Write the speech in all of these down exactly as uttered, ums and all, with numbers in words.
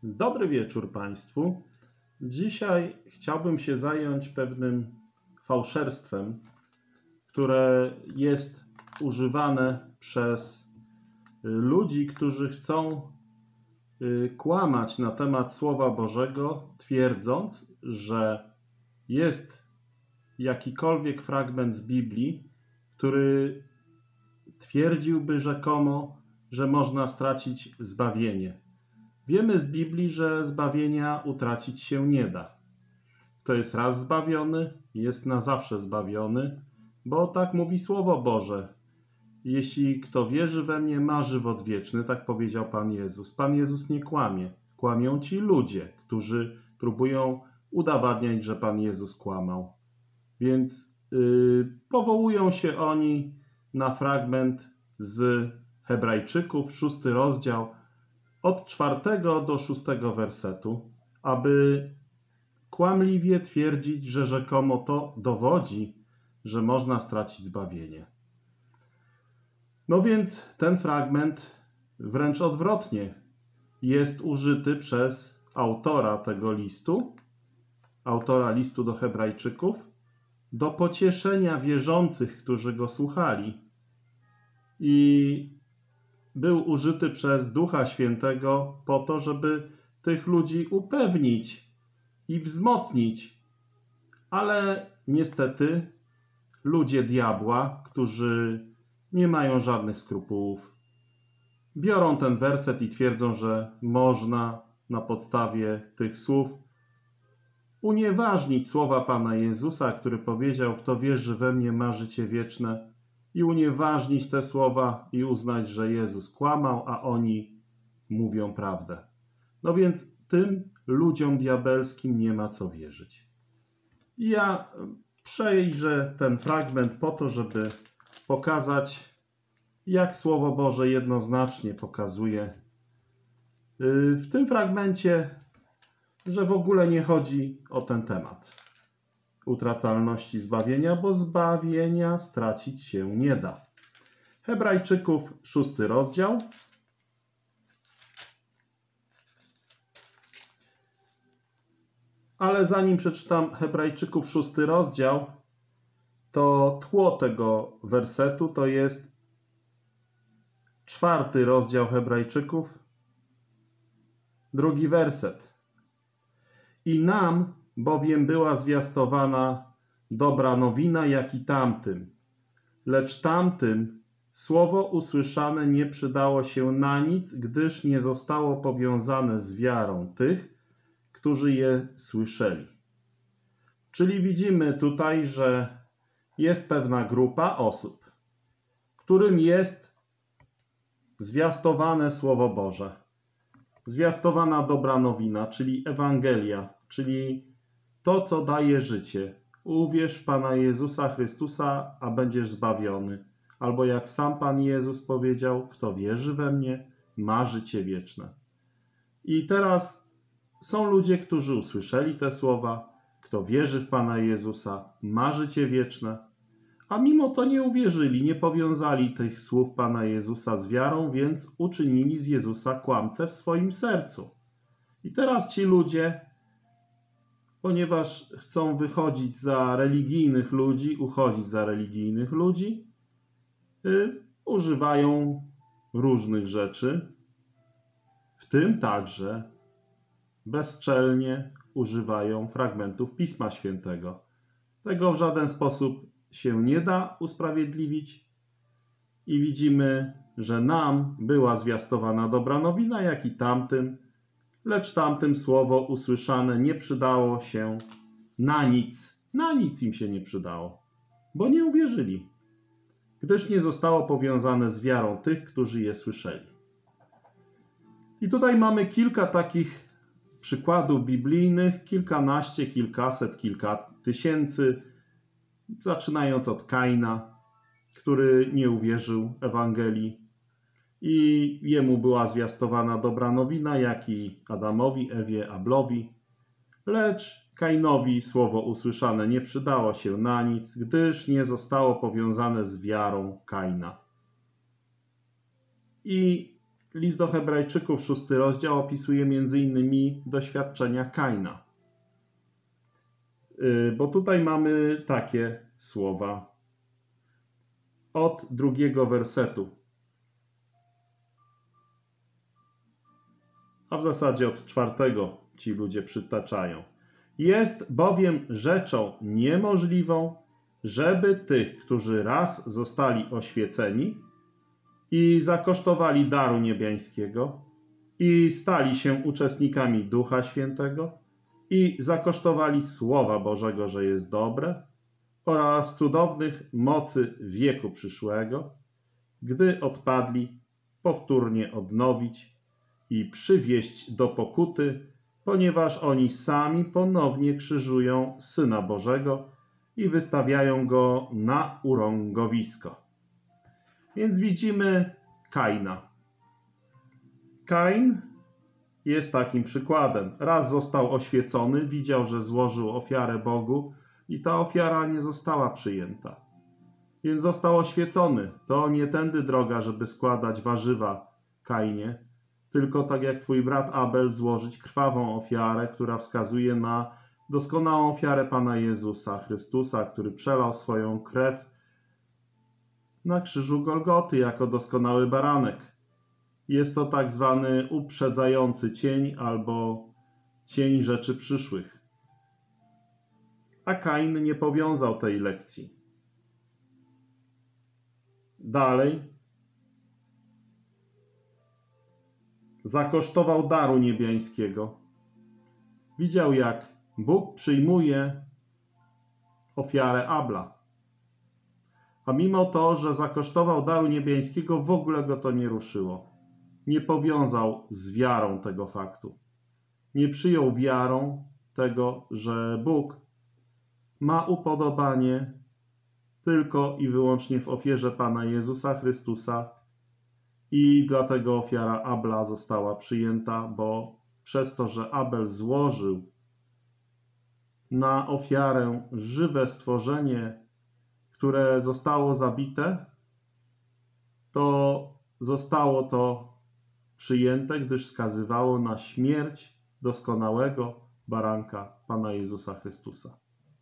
Dobry wieczór Państwu. Dzisiaj chciałbym się zająć pewnym fałszerstwem, które jest używane przez ludzi, którzy chcą kłamać na temat Słowa Bożego, twierdząc, że jest jakikolwiek fragment z Biblii, który twierdziłby rzekomo, że można stracić zbawienie. Wiemy z Biblii, że zbawienia utracić się nie da. Kto jest raz zbawiony, jest na zawsze zbawiony, bo tak mówi Słowo Boże. Jeśli kto wierzy we mnie, ma żywot wieczny, tak powiedział Pan Jezus. Pan Jezus nie kłamie. Kłamią ci ludzie, którzy próbują udowadniać, że Pan Jezus kłamał. Więc yy, powołują się oni na fragment z Hebrajczyków, szósty rozdział, od czwartego do szóstego wersetu, aby kłamliwie twierdzić, że rzekomo to dowodzi, że można stracić zbawienie. No więc ten fragment wręcz odwrotnie jest użyty przez autora tego listu, autora listu do Hebrajczyków, do pocieszenia wierzących, którzy go słuchali. I był użyty przez Ducha Świętego po to, żeby tych ludzi upewnić i wzmocnić. Ale niestety ludzie diabła, którzy nie mają żadnych skrupułów, biorą ten werset i twierdzą, że można na podstawie tych słów unieważnić słowa Pana Jezusa, który powiedział: kto wierzy we mnie, ma życie wieczne, i unieważnić te słowa i uznać, że Jezus kłamał, a oni mówią prawdę. No więc tym ludziom diabelskim nie ma co wierzyć. I ja przejrzę ten fragment po to, żeby pokazać, jak Słowo Boże jednoznacznie pokazuje w tym fragmencie, że w ogóle nie chodzi o ten temat utracalności zbawienia, bo zbawienia stracić się nie da. Hebrajczyków, szósty rozdział. Ale zanim przeczytam Hebrajczyków, szósty rozdział, to tło tego wersetu to jest czwarty rozdział Hebrajczyków, drugi werset. I nam bowiem była zwiastowana dobra nowina, jak i tamtym. Lecz tamtym słowo usłyszane nie przydało się na nic, gdyż nie zostało powiązane z wiarą tych, którzy je słyszeli. Czyli widzimy tutaj, że jest pewna grupa osób, którym jest zwiastowane Słowo Boże. Zwiastowana dobra nowina, czyli Ewangelia, czyli to, co daje życie. Uwierz w Pana Jezusa Chrystusa, a będziesz zbawiony. Albo jak sam Pan Jezus powiedział: kto wierzy we mnie, ma życie wieczne. I teraz są ludzie, którzy usłyszeli te słowa: kto wierzy w Pana Jezusa, ma życie wieczne. A mimo to nie uwierzyli, nie powiązali tych słów Pana Jezusa z wiarą, więc uczynili z Jezusa kłamcę w swoim sercu. I teraz ci ludzie, ponieważ chcą wychodzić za religijnych ludzi, uchodzić za religijnych ludzi, yy, używają różnych rzeczy, w tym także bezczelnie używają fragmentów Pisma Świętego. Tego w żaden sposób się nie da usprawiedliwić i widzimy, że nam była zwiastowana dobra nowina, jak i tamtym, lecz tamtym słowo usłyszane nie przydało się na nic. Na nic im się nie przydało, bo nie uwierzyli, gdyż nie zostało powiązane z wiarą tych, którzy je słyszeli. I tutaj mamy kilka takich przykładów biblijnych, kilkanaście, kilkaset, kilka tysięcy, zaczynając od Kaina, który nie uwierzył Ewangelii i jemu była zwiastowana dobra nowina, jak i Adamowi, Ewie, Ablowi. Lecz Kainowi słowo usłyszane nie przydało się na nic, gdyż nie zostało powiązane z wiarą Kaina. I list do Hebrajczyków, szósty rozdział, opisuje między innymi doświadczenia Kaina. Bo tutaj mamy takie słowa od drugiego wersetu, a w zasadzie od czwartego ci ludzie przytaczają. Jest bowiem rzeczą niemożliwą, żeby tych, którzy raz zostali oświeceni i zakosztowali daru niebiańskiego i stali się uczestnikami Ducha Świętego i zakosztowali Słowa Bożego, że jest dobre, oraz cudownych mocy wieku przyszłego, gdy odpadli, powtórnie odnowić i przywieść do pokuty, ponieważ oni sami ponownie krzyżują Syna Bożego i wystawiają Go na urągowisko. Więc widzimy Kaina. Kain jest takim przykładem. Raz został oświecony, widział, że złożył ofiarę Bogu i ta ofiara nie została przyjęta. Więc został oświecony. To nie tędy droga, żeby składać warzywa, Kainie, tylko tak jak twój brat Abel złożyć krwawą ofiarę, która wskazuje na doskonałą ofiarę Pana Jezusa Chrystusa, który przelał swoją krew na krzyżu Golgoty jako doskonały baranek. Jest to tak zwany uprzedzający cień albo cień rzeczy przyszłych. A Kain nie powiązał tej lekcji. Dalej zakosztował daru niebiańskiego. Widział, jak Bóg przyjmuje ofiarę Abla. A mimo to, że zakosztował daru niebiańskiego, w ogóle go to nie ruszyło. Nie powiązał z wiarą tego faktu. Nie przyjął wiarą tego, że Bóg ma upodobanie tylko i wyłącznie w ofierze Pana Jezusa Chrystusa i dlatego ofiara Abla została przyjęta, bo przez to, że Abel złożył na ofiarę żywe stworzenie, które zostało zabite, to zostało to przyjęte, gdyż wskazywało na śmierć doskonałego baranka Pana Jezusa Chrystusa.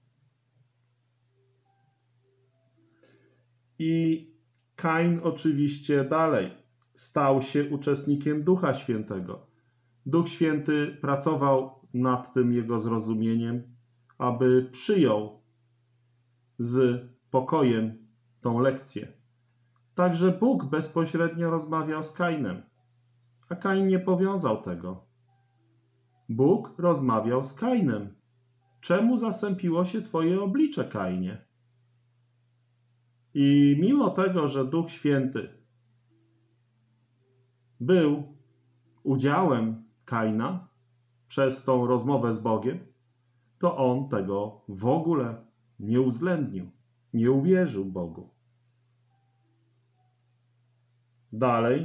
I Kain oczywiście dalej stał się uczestnikiem Ducha Świętego. Duch Święty pracował nad tym jego zrozumieniem, aby przyjął z pokojem tą lekcję. Także Bóg bezpośrednio rozmawiał z Kainem, a Kain nie powiązał tego. Bóg rozmawiał z Kainem. Czemu zasępiło się twoje oblicze, Kainie? I mimo tego, że Duch Święty był udziałem Kaina przez tą rozmowę z Bogiem, to on tego w ogóle nie uwzględnił, nie uwierzył Bogu. Dalej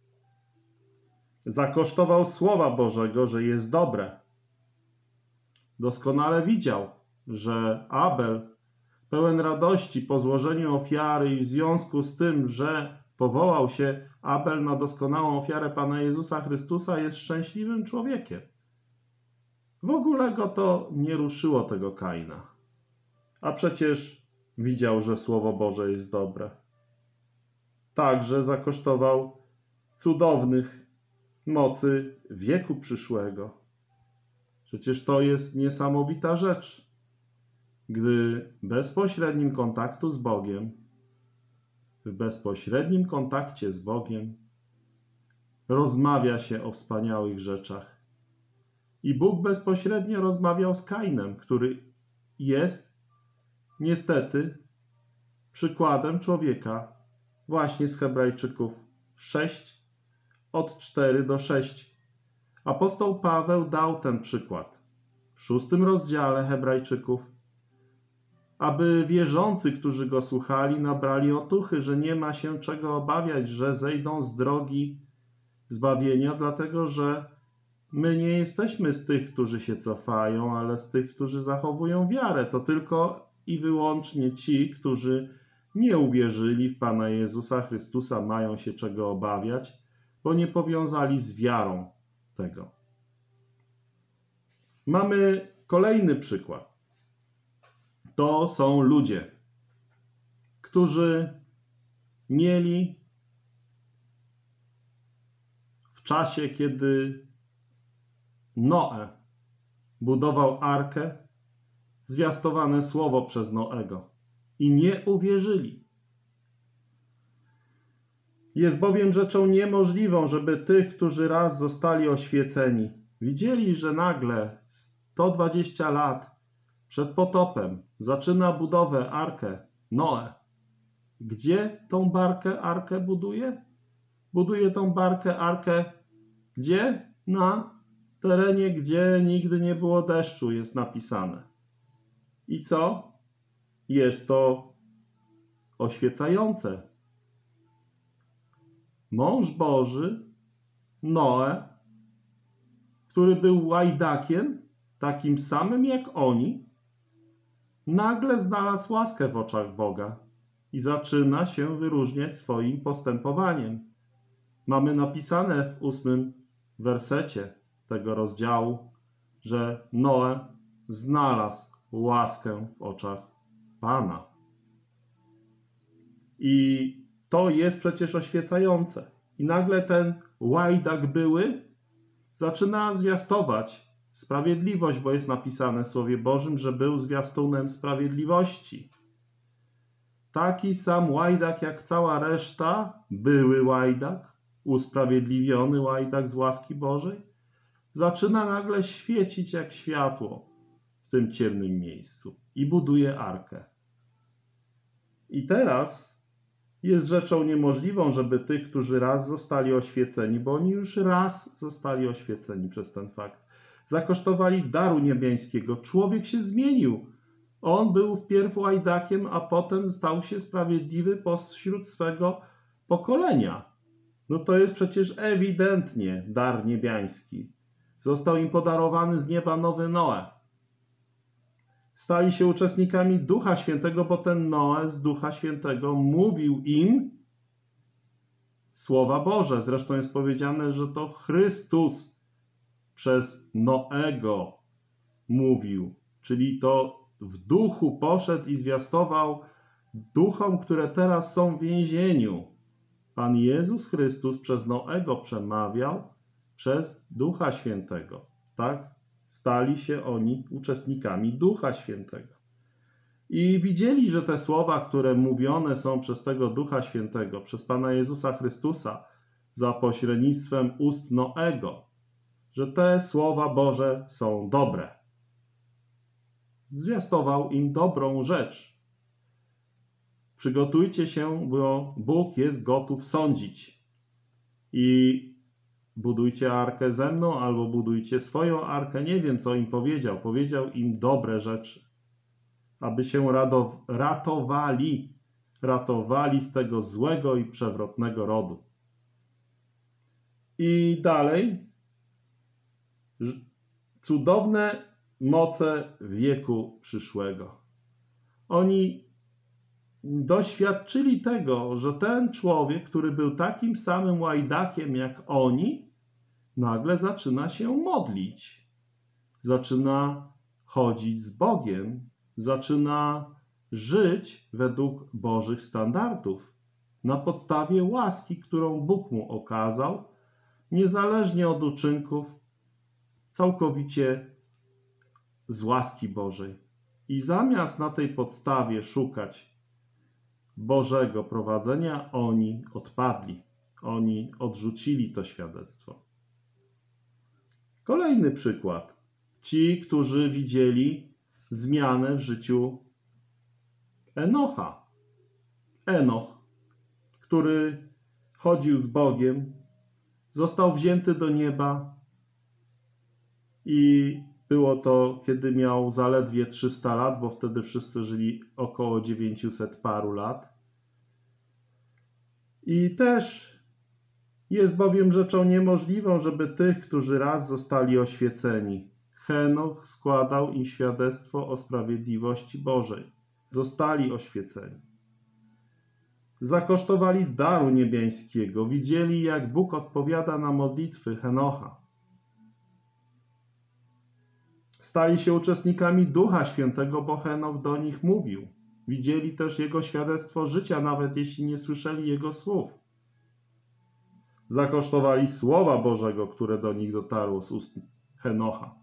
zakosztował Słowa Bożego, że jest dobre. Doskonale widział, że Abel, pełen radości po złożeniu ofiary i w związku z tym, że powołał się Abel na doskonałą ofiarę Pana Jezusa Chrystusa, jest szczęśliwym człowiekiem. W ogóle go to nie ruszyło, tego Kaina. A przecież widział, że Słowo Boże jest dobre. Także zakosztował cudownych mocy wieku przyszłego. Przecież to jest niesamowita rzecz, gdy w bezpośrednim kontaktu z Bogiem, w bezpośrednim kontakcie z Bogiem rozmawia się o wspaniałych rzeczach. I Bóg bezpośrednio rozmawiał z Kainem, który jest niestety przykładem człowieka właśnie z Hebrajczyków sześć, od czterech do sześciu. Apostoł Paweł dał ten przykład w szóstym rozdziale Hebrajczyków, aby wierzący, którzy go słuchali, nabrali otuchy, że nie ma się czego obawiać, że zejdą z drogi zbawienia, dlatego że my nie jesteśmy z tych, którzy się cofają, ale z tych, którzy zachowują wiarę. To tylko i wyłącznie ci, którzy nie uwierzyli w Pana Jezusa Chrystusa, mają się czego obawiać, bo nie powiązali z wiarą tego. Mamy kolejny przykład. To są ludzie, którzy mieli w czasie, kiedy Noe budował arkę, zwiastowane słowo przez Noego i nie uwierzyli. Jest bowiem rzeczą niemożliwą, żeby tych, którzy raz zostali oświeceni, widzieli, że nagle sto dwadzieścia lat przed potopem zaczyna budowę arkę Noe. Gdzie tą barkę, arkę buduje? Buduje tą barkę, arkę gdzie? Na terenie, gdzie nigdy nie było deszczu, jest napisane. I co? Jest to oświecające. Mąż Boży, Noe, który był łajdakiem, takim samym jak oni, nagle znalazł łaskę w oczach Boga i zaczyna się wyróżniać swoim postępowaniem. Mamy napisane w ósmym wersecie tego rozdziału, że Noe znalazł łaskę w oczach Pana. I to jest przecież oświecające. I nagle ten łajdak były zaczyna zwiastować sprawiedliwość, bo jest napisane w Słowie Bożym, że był zwiastunem sprawiedliwości. Taki sam łajdak jak cała reszta, były łajdak, usprawiedliwiony łajdak z łaski Bożej, zaczyna nagle świecić jak światło w tym ciemnym miejscu i buduje arkę. I teraz jest rzeczą niemożliwą, żeby tych, którzy raz zostali oświeceni, bo oni już raz zostali oświeceni przez ten fakt, zakosztowali daru niebiańskiego. Człowiek się zmienił. On był wpierw łajdakiem, a potem stał się sprawiedliwy pośród swego pokolenia. No to jest przecież ewidentnie dar niebiański. Został im podarowany z nieba nowy Noe. Stali się uczestnikami Ducha Świętego, bo ten Noe z Ducha Świętego mówił im słowa Boże. Zresztą jest powiedziane, że to Chrystus przez Noego mówił. Czyli to w duchu poszedł i zwiastował duchom, które teraz są w więzieniu. Pan Jezus Chrystus przez Noego przemawiał przez Ducha Świętego. Tak? Stali się oni uczestnikami Ducha Świętego. I widzieli, że te słowa, które mówione są przez tego Ducha Świętego, przez Pana Jezusa Chrystusa, za pośrednictwem ust Noego, że te słowa Boże są dobre. Zwiastował im dobrą rzecz. Przygotujcie się, bo Bóg jest gotów sądzić. I budujcie arkę ze mną, albo budujcie swoją arkę. Nie wiem, co im powiedział. Powiedział im dobre rzeczy. Aby się ratowali, ratowali z tego złego i przewrotnego rodu. I dalej. Cudowne moce wieku przyszłego. Oni doświadczyli tego, że ten człowiek, który był takim samym łajdakiem jak oni, nagle zaczyna się modlić. Zaczyna chodzić z Bogiem. Zaczyna żyć według Bożych standardów. Na podstawie łaski, którą Bóg mu okazał, niezależnie od uczynków, całkowicie z łaski Bożej. I zamiast na tej podstawie szukać Bożego prowadzenia, oni odpadli. Oni odrzucili to świadectwo. Kolejny przykład. Ci, którzy widzieli zmianę w życiu Enocha. Enoch, który chodził z Bogiem, został wzięty do nieba i było to, kiedy miał zaledwie trzysta lat, bo wtedy wszyscy żyli około dziewięćset paru lat. I też jest bowiem rzeczą niemożliwą, żeby tych, którzy raz zostali oświeceni, Henoch składał im świadectwo o sprawiedliwości Bożej. Zostali oświeceni. zakosztowali daru niebiańskiego, widzieli, jak Bóg odpowiada na modlitwy Henocha. Stali się uczestnikami Ducha Świętego, bo Henoch do nich mówił. Widzieli też jego świadectwo życia, nawet jeśli nie słyszeli jego słów. Zakosztowali Słowa Bożego, które do nich dotarło z ust Henocha.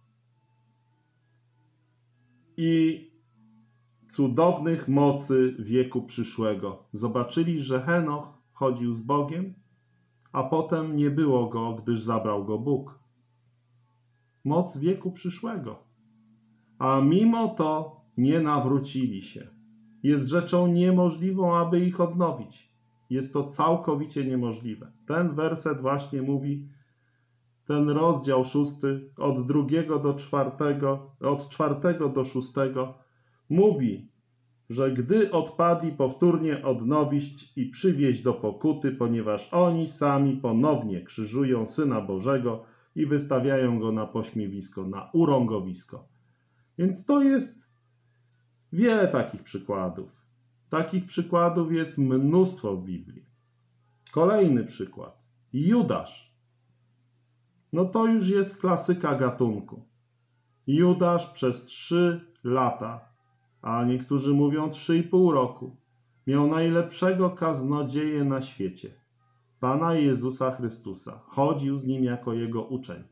I cudownych mocy wieku przyszłego. Zobaczyli, że Henoch chodził z Bogiem, a potem nie było go, gdyż zabrał go Bóg. Moc wieku przyszłego. A mimo to nie nawrócili się. Jest rzeczą niemożliwą, aby ich odnowić. Jest to całkowicie niemożliwe. Ten werset właśnie mówi, ten rozdział szósty, od drugiego do czwartego, od czwartego do szóstego, mówi, że gdy odpadli, powtórnie odnowić i przywieźć do pokuty, ponieważ oni sami ponownie krzyżują Syna Bożego i wystawiają Go na pośmiewisko, na urągowisko. Więc to jest wiele takich przykładów. Takich przykładów jest mnóstwo w Biblii. Kolejny przykład. Judasz. No to już jest klasyka gatunku. Judasz przez trzy lata, a niektórzy mówią trzy i pół roku, miał najlepszego kaznodzieję na świecie. Pana Jezusa Chrystusa. Chodził z Nim jako Jego uczeń.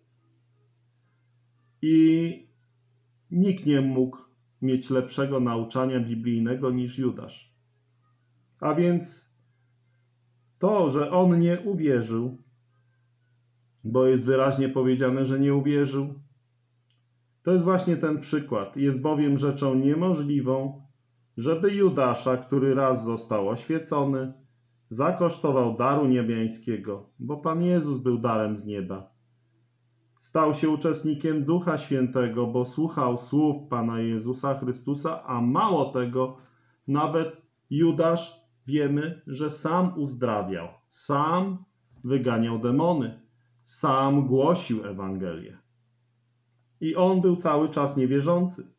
I nikt nie mógł mieć lepszego nauczania biblijnego niż Judasz. A więc to, że on nie uwierzył, bo jest wyraźnie powiedziane, że nie uwierzył, to jest właśnie ten przykład. Jest bowiem rzeczą niemożliwą, żeby Judasza, który raz został oświecony, zakosztował daru niebiańskiego, bo Pan Jezus był darem z nieba. Stał się uczestnikiem Ducha Świętego, bo słuchał słów Pana Jezusa Chrystusa, a mało tego, nawet Judasz wiemy, że sam uzdrawiał, sam wyganiał demony, sam głosił Ewangelię. I on był cały czas niewierzący.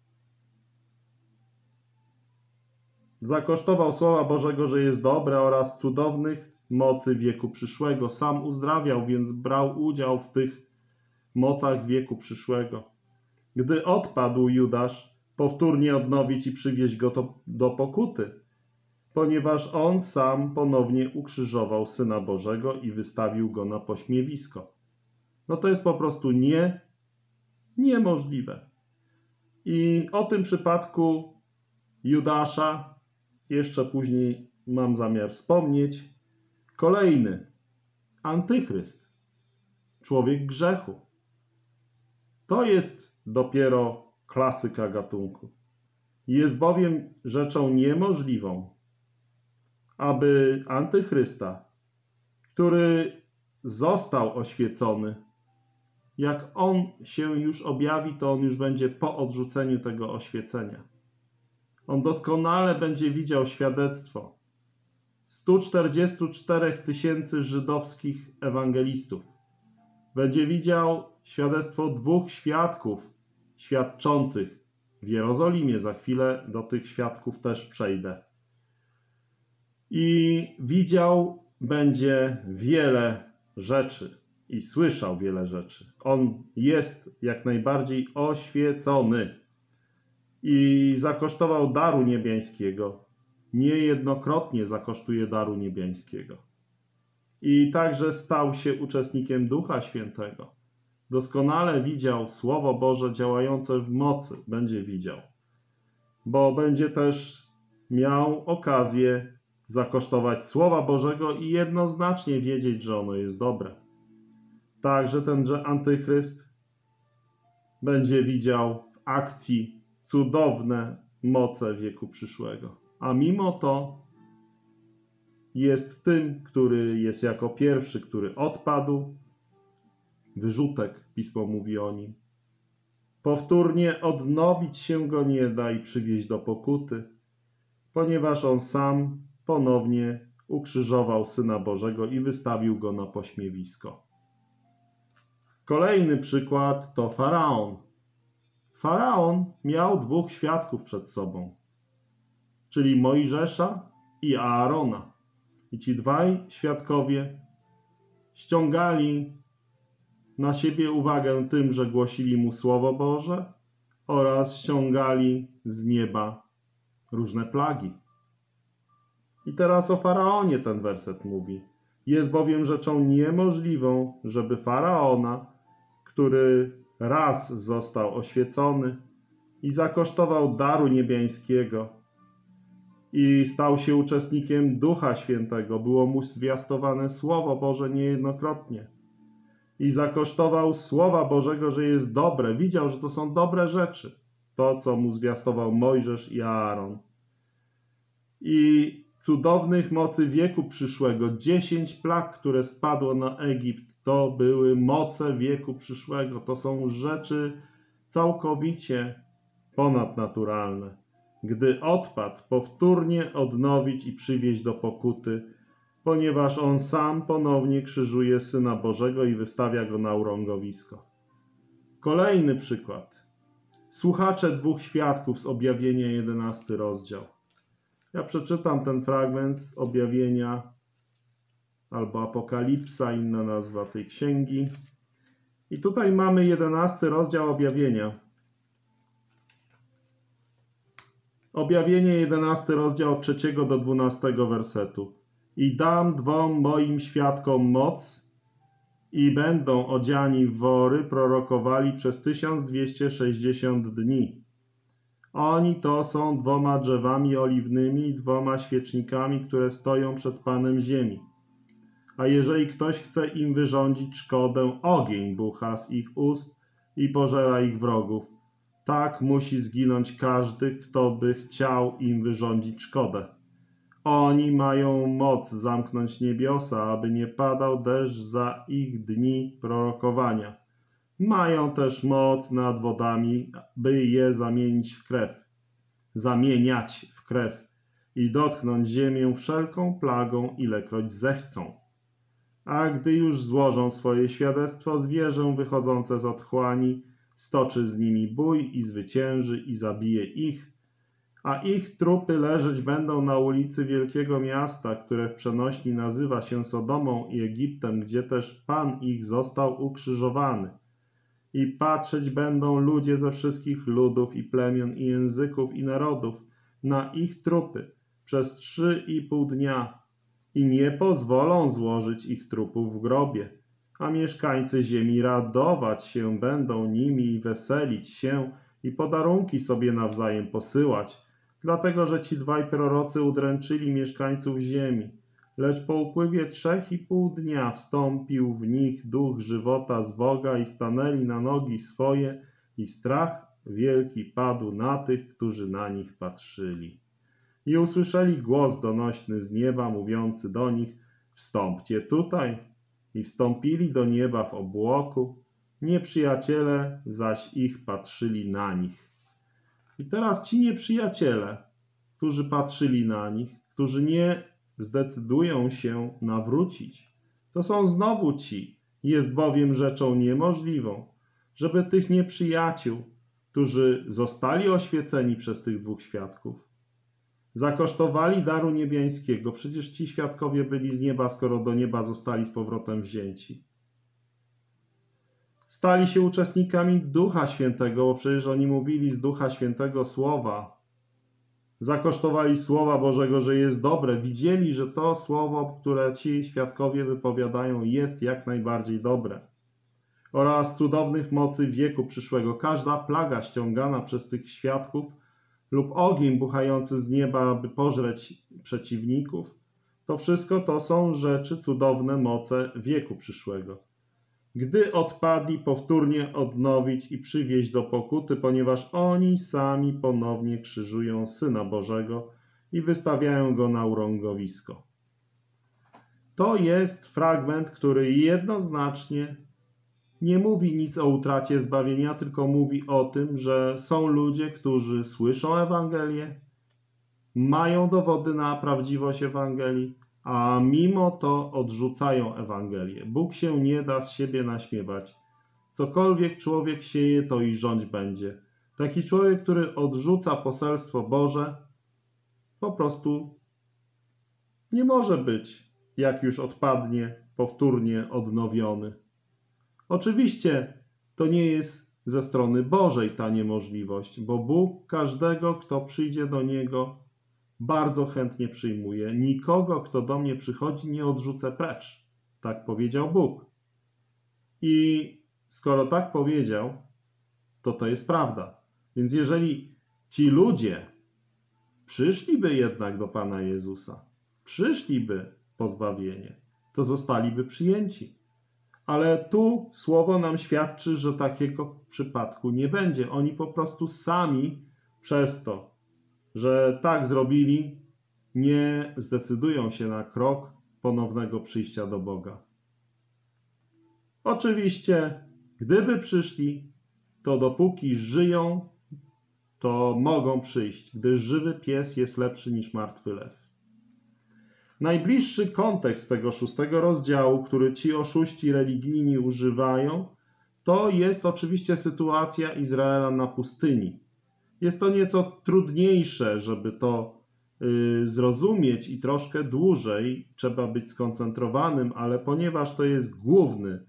Zakosztował Słowa Bożego, że jest dobre oraz cudownych mocy wieku przyszłego. Sam uzdrawiał, więc brał udział w tych mocach wieku przyszłego. Gdy odpadł Judasz, powtórnie odnowić i przywieźć go to, do pokuty, ponieważ on sam ponownie ukrzyżował Syna Bożego i wystawił go na pośmiewisko. No to jest po prostu nie, niemożliwe. I o tym przypadku Judasza jeszcze później mam zamiar wspomnieć. Kolejny, Antychryst, człowiek grzechu. To jest dopiero klasyka gatunku. Jest bowiem rzeczą niemożliwą, aby Antychrysta, który został oświecony, jak on się już objawi, to on już będzie po odrzuceniu tego oświecenia. On doskonale będzie widział świadectwo stu czterdziestu czterech tysięcy żydowskich ewangelistów. Będzie widział świadectwo dwóch świadków świadczących w Jerozolimie. Za chwilę do tych świadków też przejdę. I widział będzie wiele rzeczy i słyszał wiele rzeczy. On jest jak najbardziej oświecony i zakosztował daru niebiańskiego. Niejednokrotnie zakosztuje daru niebiańskiego. I także stał się uczestnikiem Ducha Świętego. Doskonale widział Słowo Boże działające w mocy. Będzie widział. Bo będzie też miał okazję zakosztować Słowa Bożego i jednoznacznie wiedzieć, że ono jest dobre. Także tenże Antychryst będzie widział w akcji cudowne moce wieku przyszłego. A mimo to jest tym, który jest jako pierwszy, który odpadł. Wyrzutek, Pismo mówi o nim. Powtórnie odnowić się go nie da i przywieźć do pokuty, ponieważ on sam ponownie ukrzyżował Syna Bożego i wystawił go na pośmiewisko. Kolejny przykład to Faraon. Faraon miał dwóch świadków przed sobą, czyli Mojżesza i Aarona. I ci dwaj świadkowie ściągali na siebie uwagę tym, że głosili mu Słowo Boże oraz ściągali z nieba różne plagi. I teraz o Faraonie ten werset mówi. Jest bowiem rzeczą niemożliwą, żeby Faraona, który raz został oświecony i zakosztował daru niebiańskiego i stał się uczestnikiem Ducha Świętego, było mu zwiastowane Słowo Boże niejednokrotnie i zakosztował Słowa Bożego, że jest dobre, widział, że to są dobre rzeczy, to co mu zwiastował Mojżesz i Aaron. I cudownych mocy wieku przyszłego, dziesięć plag, które spadło na Egipt, to były moce wieku przyszłego. To są rzeczy całkowicie ponadnaturalne. Gdy odpadł, powtórnie odnowić i przywieźć do pokuty, ponieważ on sam ponownie krzyżuje Syna Bożego i wystawia go na urągowisko. Kolejny przykład. Słuchacze dwóch świadków z Objawienia, jedenasty rozdział. Ja przeczytam ten fragment z Objawienia albo Apokalipsa, inna nazwa tej księgi. I tutaj mamy jedenasty rozdział Objawienia. Objawienie, jedenasty rozdział od trzeciego do dwunastego wersetu. I dam dwom moim świadkom moc i będą odziani w wory, prorokowali przez tysiąc dwieście sześćdziesiąt dni. Oni to są dwoma drzewami oliwnymi i dwoma świecznikami, które stoją przed Panem ziemi. A jeżeli ktoś chce im wyrządzić szkodę, ogień bucha z ich ust i pożera ich wrogów. Tak musi zginąć każdy, kto by chciał im wyrządzić szkodę. Oni mają moc zamknąć niebiosa, aby nie padał deszcz za ich dni prorokowania. Mają też moc nad wodami, by je zamienić w krew, zamieniać w krew i dotknąć ziemię wszelką plagą, ilekroć zechcą. A gdy już złożą swoje świadectwo, zwierzę wychodzące z otchłani stoczy z nimi bój i zwycięży i zabije ich, a ich trupy leżeć będą na ulicy wielkiego miasta, które w przenośni nazywa się Sodomą i Egiptem, gdzie też Pan ich został ukrzyżowany. I patrzeć będą ludzie ze wszystkich ludów i plemion i języków i narodów na ich trupy przez trzy i pół dnia i nie pozwolą złożyć ich trupów w grobie, a mieszkańcy ziemi radować się będą nimi i weselić się i podarunki sobie nawzajem posyłać, dlatego że ci dwaj prorocy udręczyli mieszkańców ziemi. Lecz po upływie trzech i pół dnia wstąpił w nich duch żywota z Boga i stanęli na nogi swoje i strach wielki padł na tych, którzy na nich patrzyli. I usłyszeli głos donośny z nieba, mówiący do nich: wstąpcie tutaj. I wstąpili do nieba w obłoku, nieprzyjaciele zaś ich patrzyli na nich. I teraz ci nieprzyjaciele, którzy patrzyli na nich, którzy nie zdecydują się nawrócić, to są znowu ci. Jest bowiem rzeczą niemożliwą, żeby tych nieprzyjaciół, którzy zostali oświeceni przez tych dwóch świadków, zakosztowali daru niebiańskiego. Przecież ci świadkowie byli z nieba, skoro do nieba zostali z powrotem wzięci. Stali się uczestnikami Ducha Świętego, bo przecież oni mówili z Ducha Świętego słowa. Zakosztowali Słowa Bożego, że jest dobre. Widzieli, że to słowo, które ci świadkowie wypowiadają, jest jak najbardziej dobre. Oraz cudownych mocy wieku przyszłego. Każda plaga ściągana przez tych świadków lub ogień buchający z nieba, aby pożreć przeciwników, to wszystko to są rzeczy, cudowne moce wieku przyszłego. Gdy odpadli, powtórnie odnowić i przywieźć do pokuty, ponieważ oni sami ponownie krzyżują Syna Bożego i wystawiają go na urągowisko. To jest fragment, który jednoznacznie nie mówi nic o utracie zbawienia, tylko mówi o tym, że są ludzie, którzy słyszą Ewangelię, mają dowody na prawdziwość Ewangelii, a mimo to odrzucają Ewangelię. Bóg się nie da z siebie naśmiewać. Cokolwiek człowiek sieje, to i rządź będzie. Taki człowiek, który odrzuca poselstwo Boże, po prostu nie może być, jak już odpadnie, powtórnie odnowiony. Oczywiście to nie jest ze strony Bożej ta niemożliwość, bo Bóg każdego, kto przyjdzie do Niego, bardzo chętnie przyjmuje. Nikogo, kto do mnie przychodzi, nie odrzucę precz. Tak powiedział Bóg. I skoro tak powiedział, to to jest prawda. Więc jeżeli ci ludzie przyszliby jednak do Pana Jezusa, przyszliby po zbawienie, to zostaliby przyjęci. Ale tu słowo nam świadczy, że takiego przypadku nie będzie. Oni po prostu sami przez to, że tak zrobili, nie zdecydują się na krok ponownego przyjścia do Boga. Oczywiście, gdyby przyszli, to dopóki żyją, to mogą przyjść, gdyż żywy pies jest lepszy niż martwy lew. Najbliższy kontekst tego szóstego rozdziału, który ci oszuści religijni używają, to jest oczywiście sytuacja Izraela na pustyni. Jest to nieco trudniejsze, żeby to y, zrozumieć i troszkę dłużej trzeba być skoncentrowanym, ale ponieważ to jest główny,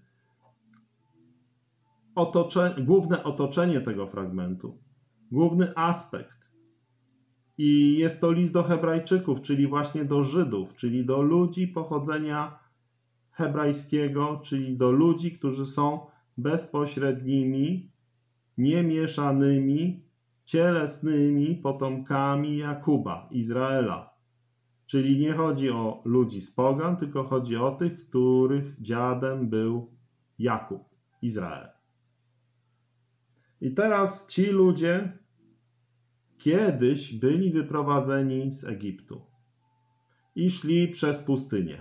otocze, główne otoczenie tego fragmentu, główny aspekt, i jest to list do Hebrajczyków, czyli właśnie do Żydów, czyli do ludzi pochodzenia hebrajskiego, czyli do ludzi, którzy są bezpośrednimi, niemieszanymi, cielesnymi potomkami Jakuba, Izraela. Czyli nie chodzi o ludzi z pogan, tylko chodzi o tych, których dziadem był Jakub, Izrael. I teraz ci ludzie kiedyś byli wyprowadzeni z Egiptu i szli przez pustynię.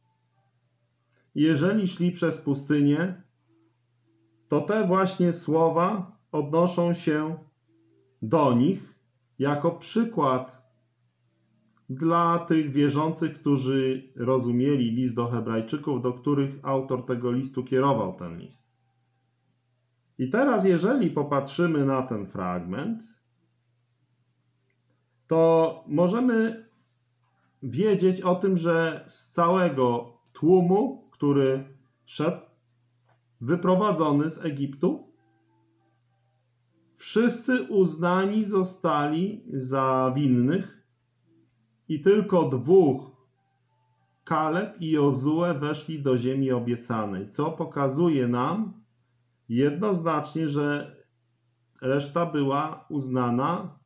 Jeżeli szli przez pustynię, to te właśnie słowa odnoszą się do nich jako przykład dla tych wierzących, którzy rozumieli list do Hebrajczyków, do których autor tego listu kierował ten list. I teraz, jeżeli popatrzymy na ten fragment, to możemy wiedzieć o tym, że z całego tłumu, który szedł wyprowadzony z Egiptu, wszyscy uznani zostali za winnych i tylko dwóch, Kaleb i Jozue, weszli do ziemi obiecanej, co pokazuje nam jednoznacznie, że reszta była uznana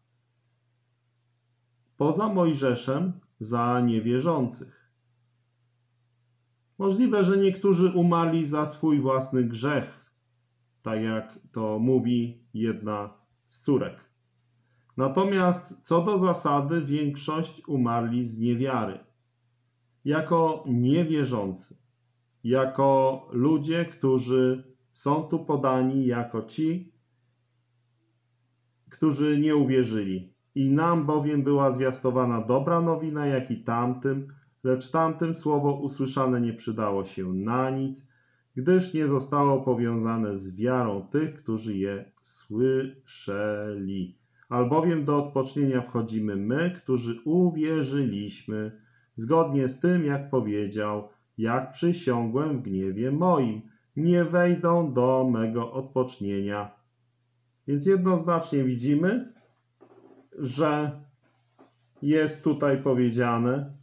poza Mojżeszem za niewierzących. Możliwe, że niektórzy umarli za swój własny grzech, tak jak to mówi jedna z córek. Natomiast co do zasady, większość umarli z niewiary. Jako niewierzący, jako ludzie, którzy są tu podani jako ci, którzy nie uwierzyli. I nam bowiem była zwiastowana dobra nowina, jak i tamtym, lecz tamtym słowo usłyszane nie przydało się na nic, gdyż nie zostało powiązane z wiarą tych, którzy je słyszeli. Albowiem do odpocznienia wchodzimy my, którzy uwierzyliśmy, zgodnie z tym, jak powiedział, jak przysiągłem w gniewie moim, nie wejdą do mego odpocznienia. Więc jednoznacznie widzimy, że jest tutaj powiedziane,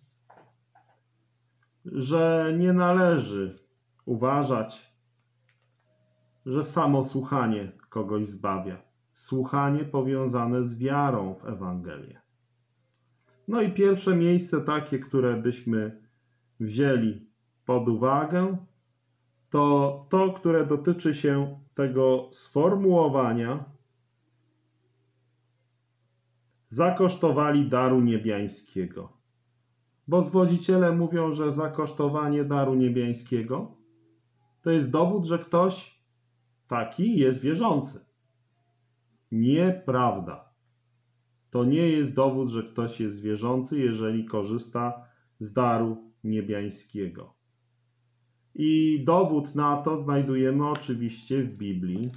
że nie należy uważać, że samo słuchanie kogoś zbawia. Słuchanie powiązane z wiarą w Ewangelię. No i pierwsze miejsce takie, które byśmy wzięli pod uwagę, to to, które dotyczy się tego sformułowania zakosztowali daru niebiańskiego. Bo zwodziciele mówią, że zakosztowanie daru niebiańskiego to jest dowód, że ktoś taki jest wierzący. Nieprawda. To nie jest dowód, że ktoś jest wierzący, jeżeli korzysta z daru niebiańskiego. I dowód na to znajdujemy oczywiście w Biblii.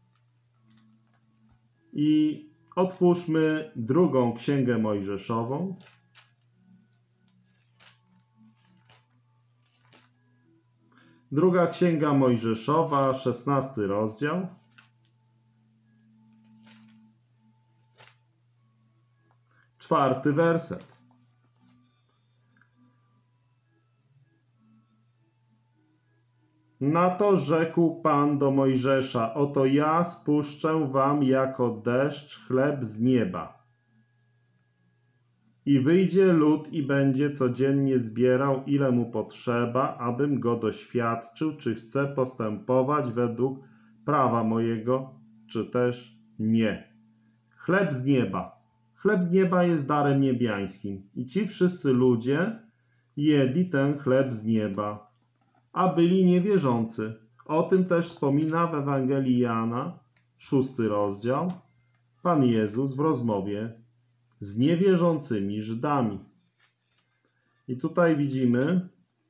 I otwórzmy drugą Księgę Mojżeszową. Druga Księga Mojżeszowa, szesnasty rozdział. Czwarty werset. Na to rzekł Pan do Mojżesza: oto ja spuszczę wam jako deszcz chleb z nieba. I wyjdzie lud i będzie codziennie zbierał, ile mu potrzeba, abym go doświadczył, czy chce postępować według prawa mojego, czy też nie. Chleb z nieba. Chleb z nieba jest darem niebiańskim. I ci wszyscy ludzie jedli ten chleb z nieba, a byli niewierzący. O tym też wspomina w Ewangelii Jana, szósty rozdział, Pan Jezus w rozmowie z niewierzącymi Żydami. I tutaj widzimy,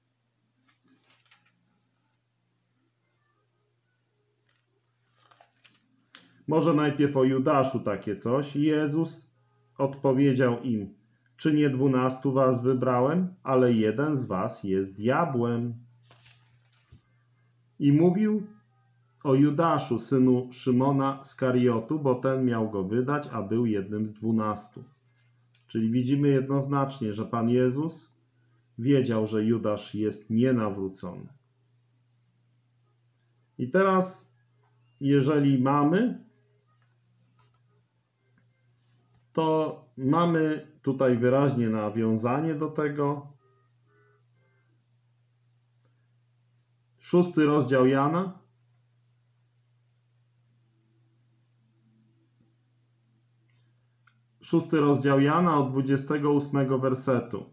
może najpierw o Judaszu takie coś. Jezus odpowiedział im: czy nie dwunastu was wybrałem, ale jeden z was jest diabłem. I mówił o Judaszu, synu Szymona z Kariotu, bo ten miał go wydać, a był jednym z dwunastu. Czyli widzimy jednoznacznie, że Pan Jezus wiedział, że Judasz jest nienawrócony. I teraz, jeżeli mamy, to mamy tutaj wyraźnie nawiązanie do tego. Szósty rozdział Jana. Szósty rozdział Jana od dwudziestego ósmego wersetu.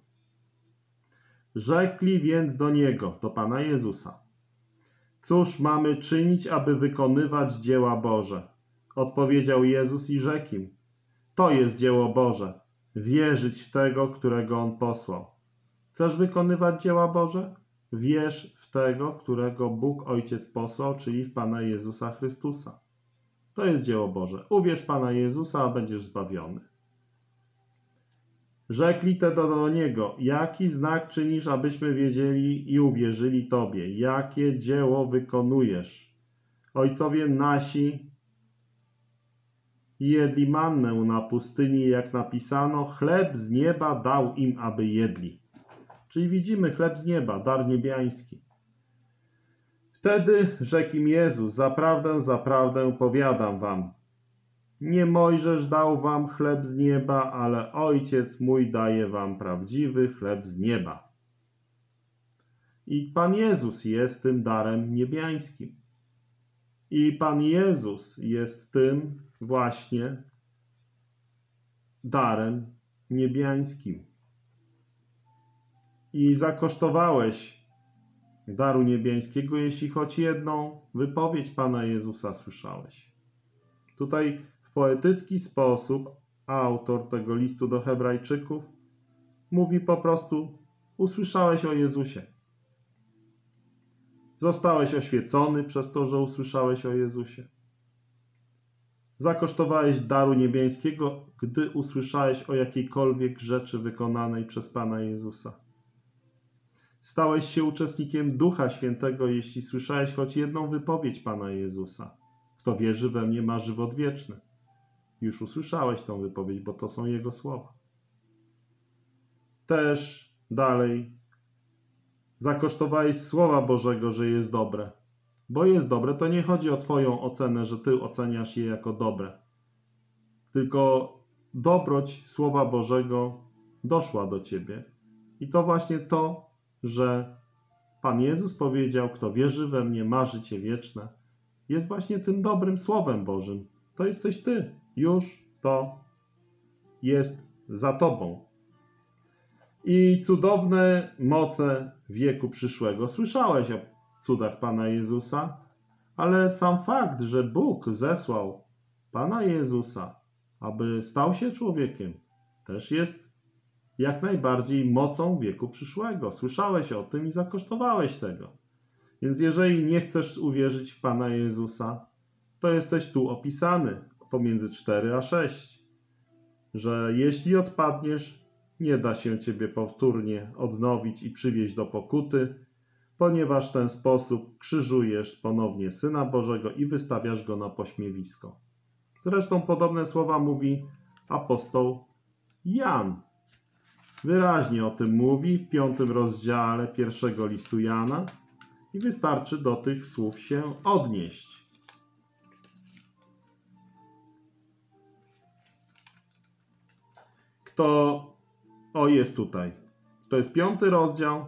Rzekli więc do Niego, do Pana Jezusa: cóż mamy czynić, aby wykonywać dzieła Boże? Odpowiedział Jezus i rzekł im: to jest dzieło Boże, wierzyć w Tego, którego On posłał. Chcesz wykonywać dzieła Boże? Wierz w Tego, którego Bóg Ojciec posłał, czyli w Pana Jezusa Chrystusa. To jest dzieło Boże. Uwierz Pana Jezusa, a będziesz zbawiony. Rzekli te do, do Niego: jaki znak czynisz, abyśmy wiedzieli i uwierzyli Tobie? Jakie dzieło wykonujesz? Ojcowie nasi jedli mannę na pustyni, jak napisano: chleb z nieba dał im, aby jedli. Czyli widzimy chleb z nieba, dar niebiański. Wtedy rzekł im Jezus: zaprawdę, zaprawdę powiadam wam, nie Mojżesz dał wam chleb z nieba, ale Ojciec mój daje wam prawdziwy chleb z nieba. I Pan Jezus jest tym darem niebiańskim. I Pan Jezus jest tym właśnie darem niebiańskim. I zakosztowałeś daru niebiańskiego, jeśli choć jedną wypowiedź Pana Jezusa słyszałeś. Tutaj w poetycki sposób autor tego listu do Hebrajczyków mówi po prostu: usłyszałeś o Jezusie. Zostałeś oświecony przez to, że usłyszałeś o Jezusie. Zakosztowałeś daru niebiańskiego, gdy usłyszałeś o jakiejkolwiek rzeczy wykonanej przez Pana Jezusa. Stałeś się uczestnikiem Ducha Świętego, jeśli słyszałeś choć jedną wypowiedź Pana Jezusa. Kto wierzy we mnie, ma żywot wieczny. Już usłyszałeś tą wypowiedź, bo to są Jego słowa. Też dalej zakosztowałeś Słowa Bożego, że jest dobre. Bo jest dobre, to nie chodzi o Twoją ocenę, że Ty oceniasz je jako dobre. Tylko dobroć Słowa Bożego doszła do Ciebie. I to właśnie to, że Pan Jezus powiedział: kto wierzy we mnie, ma życie wieczne, jest właśnie tym dobrym Słowem Bożym. To jesteś Ty. Już to jest za Tobą. I cudowne moce wieku przyszłego. Słyszałeś o cudach Pana Jezusa, ale sam fakt, że Bóg zesłał Pana Jezusa, aby stał się człowiekiem, też jest jak najbardziej mocą wieku przyszłego. Słyszałeś o tym i zakosztowałeś tego. Więc jeżeli nie chcesz uwierzyć w Pana Jezusa, to jesteś tu opisany pomiędzy cztery a sześć, że jeśli odpadniesz, nie da się Ciebie powtórnie odnowić i przywieźć do pokuty, ponieważ w ten sposób krzyżujesz ponownie Syna Bożego i wystawiasz Go na pośmiewisko. Zresztą podobne słowa mówi apostoł Jan. Wyraźnie o tym mówi w piątym rozdziale pierwszego listu Jana i wystarczy do tych słów się odnieść. Kto... O, jest tutaj. To jest piąty rozdział,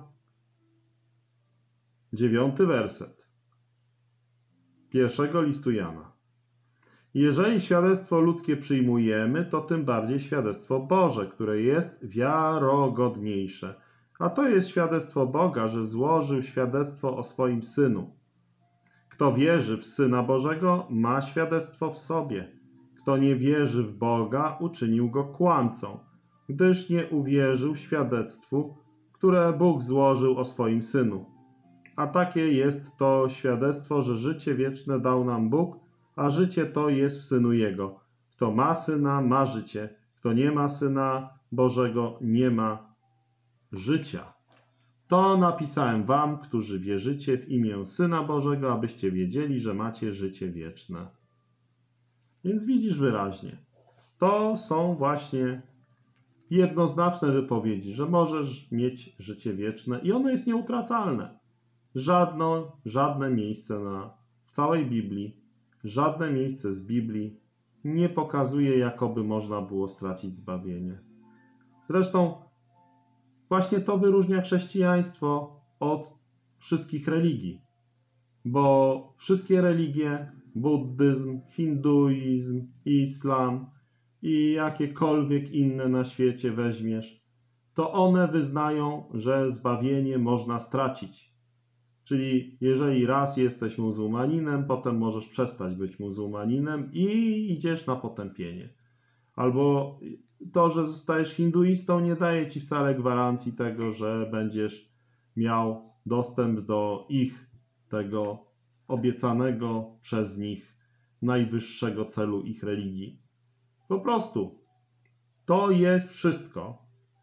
dziewiąty werset pierwszego listu Jana. Jeżeli świadectwo ludzkie przyjmujemy, to tym bardziej świadectwo Boże, które jest wiarogodniejsze. A to jest świadectwo Boga, że złożył świadectwo o swoim Synu. Kto wierzy w Syna Bożego, ma świadectwo w sobie. Kto nie wierzy w Boga, uczynił go kłamcą, gdyż nie uwierzył świadectwu, które Bóg złożył o swoim Synu. A takie jest to świadectwo, że życie wieczne dał nam Bóg, a życie to jest w Synu Jego. Kto ma Syna, ma życie. Kto nie ma Syna Bożego, nie ma życia. To napisałem wam, którzy wierzycie w imię Syna Bożego, abyście wiedzieli, że macie życie wieczne. Więc widzisz wyraźnie, to są właśnie jednoznaczne wypowiedzi, że możesz mieć życie wieczne i ono jest nieutracalne. Żadno, żadne miejsce na, w całej Biblii, żadne miejsce z Biblii nie pokazuje, jakoby można było stracić zbawienie. Zresztą właśnie to wyróżnia chrześcijaństwo od wszystkich religii, bo wszystkie religie, buddyzm, hinduizm, islam i jakiekolwiek inne na świecie weźmiesz, to one wyznają, że zbawienie można stracić. Czyli jeżeli raz jesteś muzułmaninem, potem możesz przestać być muzułmaninem i idziesz na potępienie. Albo to, że zostajesz hinduistą, nie daje ci wcale gwarancji tego, że będziesz miał dostęp do ich, tego obiecanego przez nich najwyższego celu ich religii. Po prostu to jest wszystko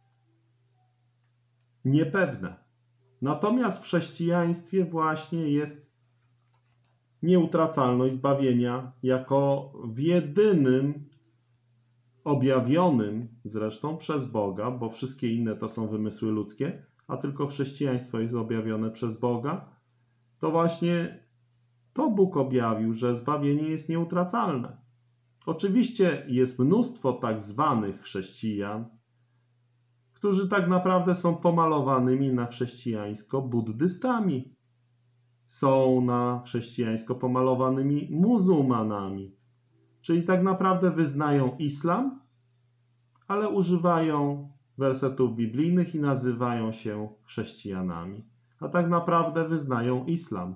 niepewne. Natomiast w chrześcijaństwie właśnie jest nieutracalność zbawienia jako w jedynym objawionym zresztą przez Boga, bo wszystkie inne to są wymysły ludzkie, a tylko chrześcijaństwo jest objawione przez Boga, to właśnie to Bóg objawił, że zbawienie jest nieutracalne. Oczywiście jest mnóstwo tak zwanych chrześcijan, którzy tak naprawdę są pomalowanymi na chrześcijańsko buddystami. Są na chrześcijańsko pomalowanymi muzułmanami. Czyli tak naprawdę wyznają islam, ale używają wersetów biblijnych i nazywają się chrześcijanami. A tak naprawdę wyznają islam.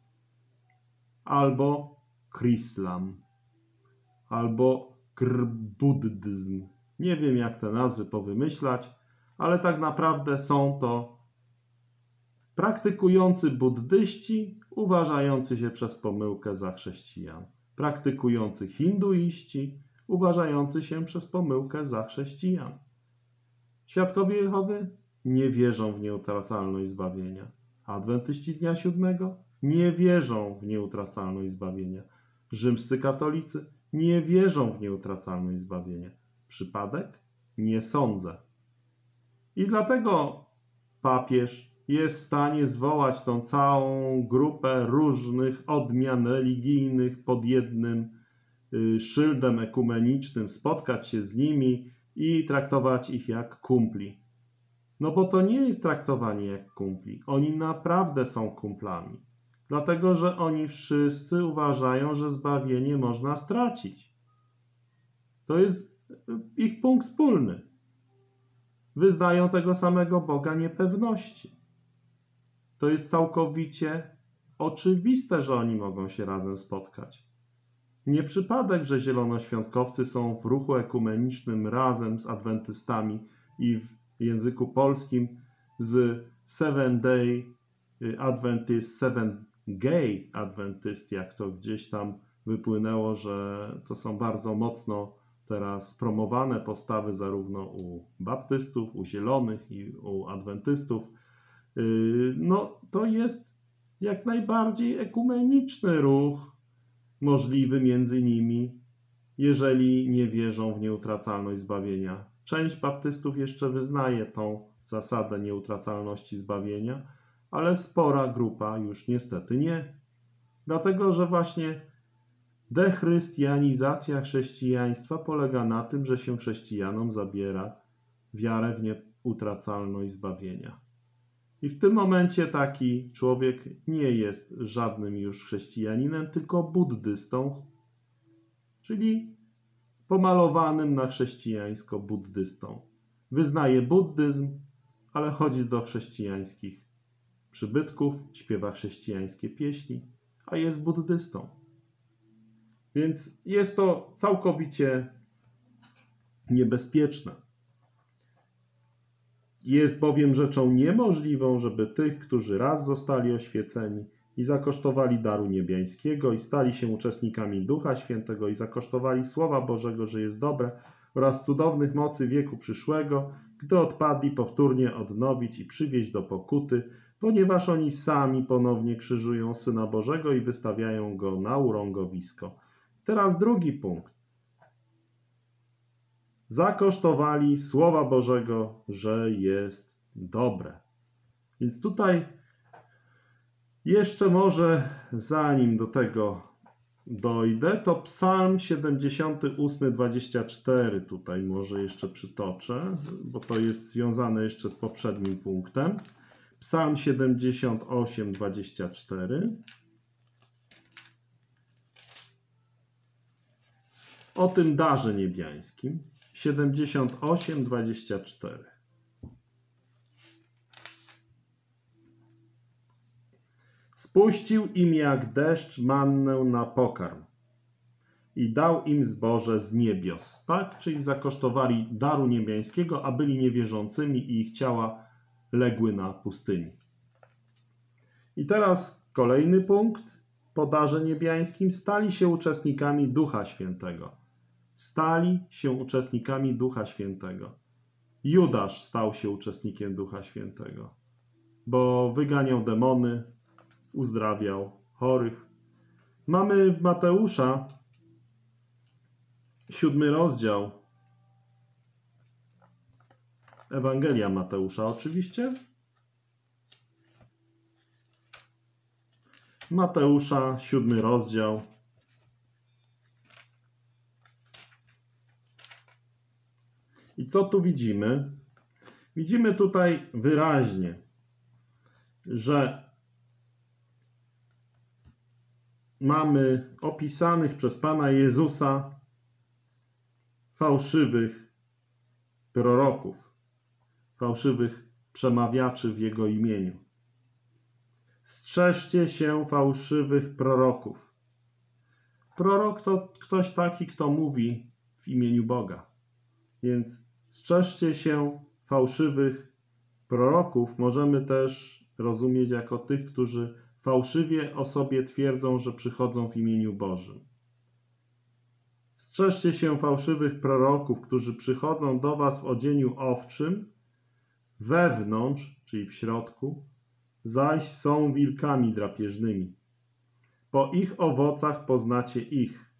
Albo krislam. Albo buddyzm. Nie wiem, jak te nazwy powymyślać, ale tak naprawdę są to praktykujący buddyści, uważający się przez pomyłkę za chrześcijan. Praktykujący hinduiści, uważający się przez pomyłkę za chrześcijan. Świadkowie Jehowy nie wierzą w nieutracalność zbawienia. Adwentyści Dnia Siódmego nie wierzą w nieutracalność zbawienia. Rzymscy katolicy nie wierzą w nieutracalność zbawienia. Przypadek? Nie sądzę. I dlatego papież jest w stanie zwołać tą całą grupę różnych odmian religijnych pod jednym szyldem ekumenicznym, spotkać się z nimi i traktować ich jak kumpli. No bo to nie jest traktowanie jak kumpli. Oni naprawdę są kumplami. Dlatego, że oni wszyscy uważają, że zbawienie można stracić. To jest ich punkt wspólny. Wyznają tego samego Boga niepewności. To jest całkowicie oczywiste, że oni mogą się razem spotkać. Nie przypadek, że zielonoświątkowcy są w ruchu ekumenicznym razem z adwentystami i w języku polskim z Seven Day Adventist, Seven Gay Adventist, jak to gdzieś tam wypłynęło, że to są bardzo mocno teraz promowane postawy zarówno u baptystów, u zielonych i u adwentystów. no to jest jak najbardziej ekumeniczny ruch możliwy między nimi, jeżeli nie wierzą w nieutracalność zbawienia. Część baptystów jeszcze wyznaje tą zasadę nieutracalności zbawienia, ale spora grupa już niestety nie. Dlatego, że właśnie dechrystianizacja chrześcijaństwa polega na tym, że się chrześcijanom zabiera wiarę w nieutracalność zbawienia. I w tym momencie taki człowiek nie jest żadnym już chrześcijaninem, tylko buddystą, czyli pomalowanym na chrześcijańsko buddystą. Wyznaje buddyzm, ale chodzi do chrześcijańskich przybytków, śpiewa chrześcijańskie pieśni, a jest buddystą. Więc jest to całkowicie niebezpieczne. Jest bowiem rzeczą niemożliwą, żeby tych, którzy raz zostali oświeceni i zakosztowali daru niebiańskiego i stali się uczestnikami Ducha Świętego i zakosztowali Słowa Bożego, że jest dobre, oraz cudownych mocy wieku przyszłego, gdy odpadli, powtórnie odnowić i przywieźć do pokuty, ponieważ oni sami ponownie krzyżują Syna Bożego i wystawiają Go na urągowisko. Teraz drugi punkt. Zakosztowali Słowa Bożego, że jest dobre. Więc tutaj jeszcze może, zanim do tego dojdę, to Psalm siedemdziesiąty ósmy, dwadzieścia cztery tutaj może jeszcze przytoczę, bo to jest związane jeszcze z poprzednim punktem. Psalm siedemdziesiąty ósmy, dwadzieścia cztery. O tym darze niebiańskim. siedemdziesiąty ósmy, dwadzieścia cztery. Spuścił im jak deszcz mannę na pokarm i dał im zboże z niebios. Tak? Czyli zakosztowali daru niebiańskiego, a byli niewierzącymi i ich ciała legły na pustyni. I teraz kolejny punkt. Po darze niebiańskim stali się uczestnikami Ducha Świętego. Stali się uczestnikami Ducha Świętego. Judasz stał się uczestnikiem Ducha Świętego, bo wyganiał demony, uzdrawiał chorych. Mamy w Mateusza siódmy rozdział, Ewangelia Mateusza oczywiście. Mateusza, siódmy rozdział. I co tu widzimy? Widzimy tutaj wyraźnie, że mamy opisanych przez Pana Jezusa fałszywych proroków, fałszywych przemawiaczy w Jego imieniu. Strzeżcie się fałszywych proroków. Prorok to ktoś taki, kto mówi w imieniu Boga. Więc strzeżcie się fałszywych proroków. Możemy też rozumieć jako tych, którzy fałszywie o sobie twierdzą, że przychodzą w imieniu Bożym. Strzeżcie się fałszywych proroków, którzy przychodzą do was w odzieniu owczym, wewnątrz, czyli w środku, zaś są wilkami drapieżnymi. Po ich owocach poznacie ich.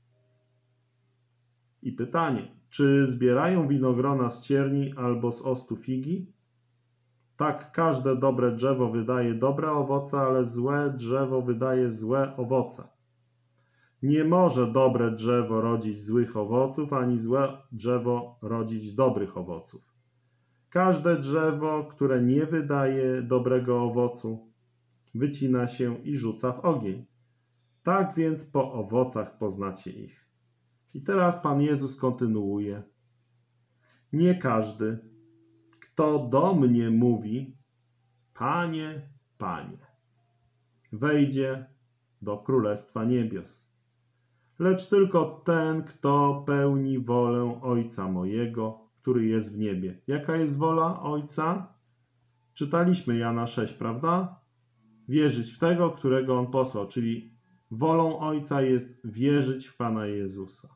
I pytanie, czy zbierają winogrona z cierni albo z ostu figi? Tak, każde dobre drzewo wydaje dobre owoce, ale złe drzewo wydaje złe owoce. Nie może dobre drzewo rodzić złych owoców, ani złe drzewo rodzić dobrych owoców. Każde drzewo, które nie wydaje dobrego owocu, wycina się i rzuca w ogień. Tak więc po owocach poznacie ich. I teraz Pan Jezus kontynuuje. Nie każdy, kto do mnie mówi, Panie, Panie, wejdzie do Królestwa Niebios, lecz tylko ten, kto pełni wolę Ojca mojego, który jest w niebie. Jaka jest wola Ojca? Czytaliśmy Jana sześć, prawda? Wierzyć w tego, którego On posłał, czyli wolą Ojca jest wierzyć w Pana Jezusa.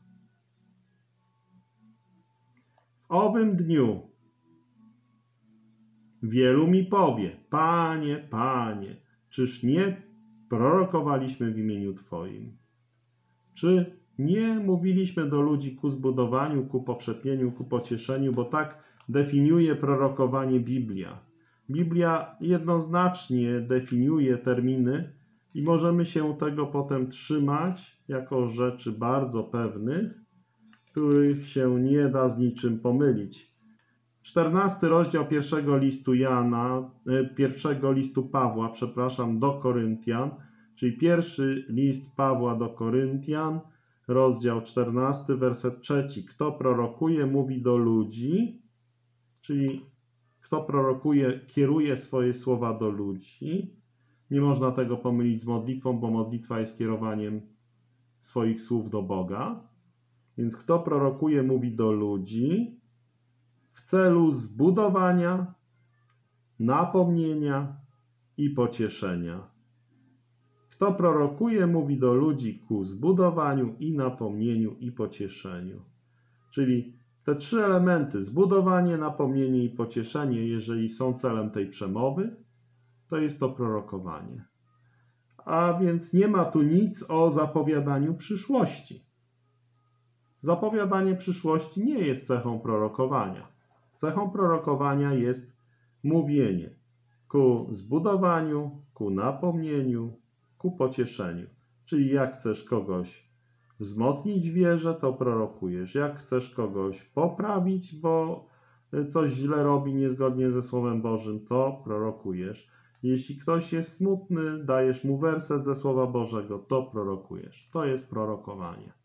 W owym dniu Wielu mi powie, Panie, Panie, czyż nie prorokowaliśmy w imieniu Twoim? Czy nie mówiliśmy do ludzi ku zbudowaniu, ku pokrzepieniu, ku pocieszeniu, bo tak definiuje prorokowanie Biblia. Biblia jednoznacznie definiuje terminy i możemy się tego potem trzymać jako rzeczy bardzo pewnych, których się nie da z niczym pomylić. czternasty rozdział pierwszego listu Jana, pierwszego listu Pawła, przepraszam, do Koryntian, czyli pierwszy list Pawła do Koryntian, rozdział czternasty, werset trzeci. Kto prorokuje, mówi do ludzi, czyli kto prorokuje, kieruje swoje słowa do ludzi. Nie można tego pomylić z modlitwą, bo modlitwa jest kierowaniem swoich słów do Boga. Więc kto prorokuje, mówi do ludzi w celu zbudowania, napomnienia i pocieszenia. Kto prorokuje, mówi do ludzi ku zbudowaniu i napomnieniu i pocieszeniu. Czyli te trzy elementy, zbudowanie, napomnienie i pocieszenie, jeżeli są celem tej przemowy, to jest to prorokowanie. A więc nie ma tu nic o zapowiadaniu przyszłości. Zapowiadanie przyszłości nie jest cechą prorokowania. Cechą prorokowania jest mówienie ku zbudowaniu, ku napomnieniu, ku pocieszeniu. Czyli jak chcesz kogoś wzmocnić w wierze, to prorokujesz. Jak chcesz kogoś poprawić, bo coś źle robi niezgodnie ze Słowem Bożym, to prorokujesz. Jeśli ktoś jest smutny, dajesz mu werset ze Słowa Bożego, to prorokujesz. To jest prorokowanie.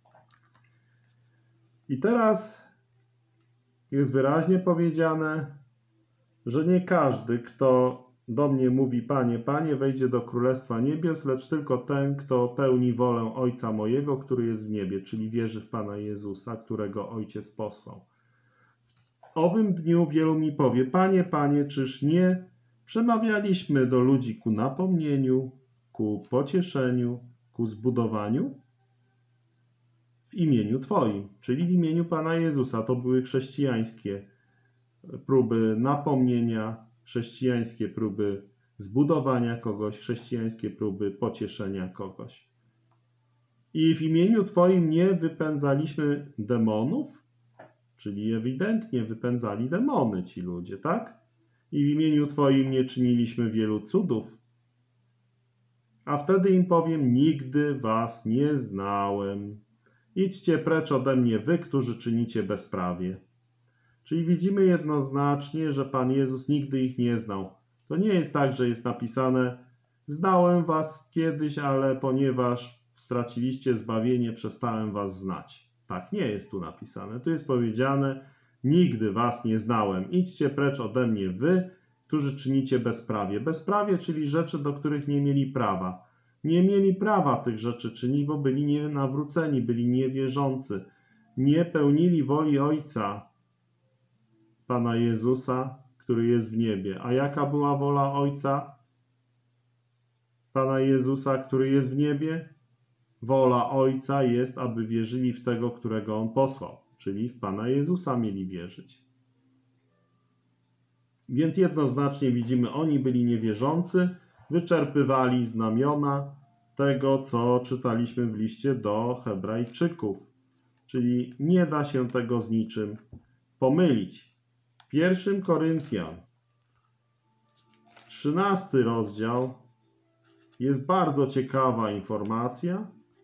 I teraz jest wyraźnie powiedziane, że nie każdy, kto do mnie mówi Panie, Panie, wejdzie do Królestwa Niebios, lecz tylko ten, kto pełni wolę Ojca mojego, który jest w niebie, czyli wierzy w Pana Jezusa, którego Ojciec posłał. W owym dniu wielu mi powie, Panie, Panie, czyż nie przemawialiśmy do ludzi ku napomnieniu, ku pocieszeniu, ku zbudowaniu? W imieniu Twoim, czyli w imieniu Pana Jezusa. To były chrześcijańskie próby napomnienia, chrześcijańskie próby zbudowania kogoś, chrześcijańskie próby pocieszenia kogoś. I w imieniu Twoim nie wypędzaliśmy demonów, czyli ewidentnie wypędzali demony ci ludzie, tak? I w imieniu Twoim nie czyniliśmy wielu cudów. A wtedy im powiem, nigdy was nie znałem. Idźcie precz ode mnie, wy, którzy czynicie bezprawie. Czyli widzimy jednoznacznie, że Pan Jezus nigdy ich nie znał. To nie jest tak, że jest napisane, znałem was kiedyś, ale ponieważ straciliście zbawienie, przestałem was znać. Tak nie jest tu napisane. Tu jest powiedziane, nigdy was nie znałem. Idźcie precz ode mnie wy, którzy czynicie bezprawie. Bezprawie, czyli rzeczy, do których nie mieli prawa. Nie mieli prawa tych rzeczy czynić, bo byli nienawróceni, byli niewierzący. Nie pełnili woli Ojca, Pana Jezusa, który jest w niebie. A jaka była wola Ojca Pana Jezusa, który jest w niebie? Wola Ojca jest, aby wierzyli w tego, którego On posłał, czyli w Pana Jezusa mieli wierzyć. Więc jednoznacznie widzimy, oni byli niewierzący, wyczerpywali znamiona tego, co czytaliśmy w liście do Hebrajczyków. Czyli nie da się tego z niczym pomylić. Pierwszym Koryntian, trzynasty rozdział, jest bardzo ciekawa informacja.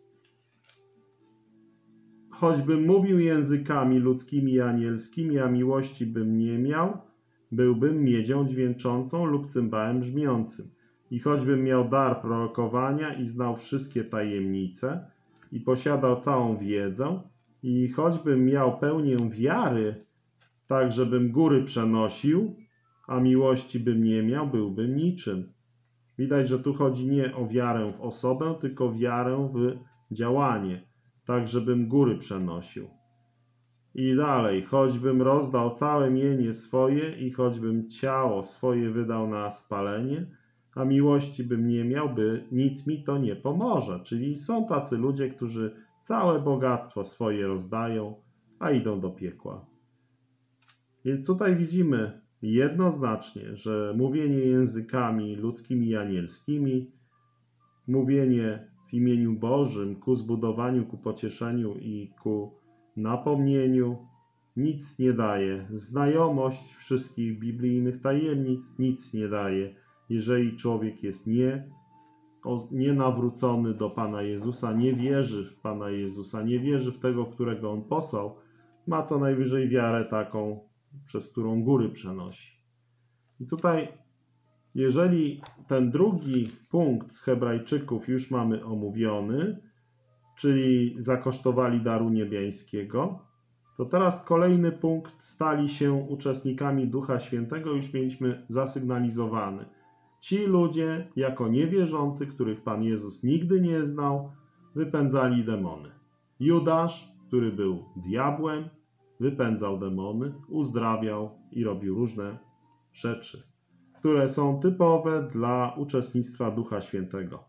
Choćbym mówił językami ludzkimi i anielskimi, a miłości bym nie miał, byłbym miedzią dźwięczącą lub cymbałem brzmiącym. I choćbym miał dar prorokowania i znał wszystkie tajemnice i posiadał całą wiedzę, i choćbym miał pełnię wiary, tak żebym góry przenosił, a miłości bym nie miał, byłbym niczym. Widać, że tu chodzi nie o wiarę w osobę, tylko wiarę w działanie, tak żebym góry przenosił. I dalej, choćbym rozdał całe mienie swoje i choćbym ciało swoje wydał na spalenie, a miłości bym nie miał, by nic mi to nie pomoże. Czyli są tacy ludzie, którzy całe bogactwo swoje rozdają, a idą do piekła. Więc tutaj widzimy, jednoznacznie, że mówienie językami ludzkimi i anielskimi, mówienie w imieniu Bożym ku zbudowaniu, ku pocieszeniu i ku napomnieniu nic nie daje. Znajomość wszystkich biblijnych tajemnic nic nie daje, jeżeli człowiek jest nie, nie nawrócony do Pana Jezusa, nie wierzy w Pana Jezusa, nie wierzy w tego, którego On posłał, ma co najwyżej wiarę taką, przez którą góry przenosi. I tutaj, jeżeli ten drugi punkt z Hebrajczyków już mamy omówiony, czyli zakosztowali daru niebiańskiego, to teraz kolejny punkt, stali się uczestnikami Ducha Świętego, już mieliśmy zasygnalizowany. Ci ludzie, jako niewierzący, których Pan Jezus nigdy nie znał, wypędzali demony. Judasz, który był diabłem, wypędzał demony, uzdrawiał i robił różne rzeczy, które są typowe dla uczestnictwa Ducha Świętego.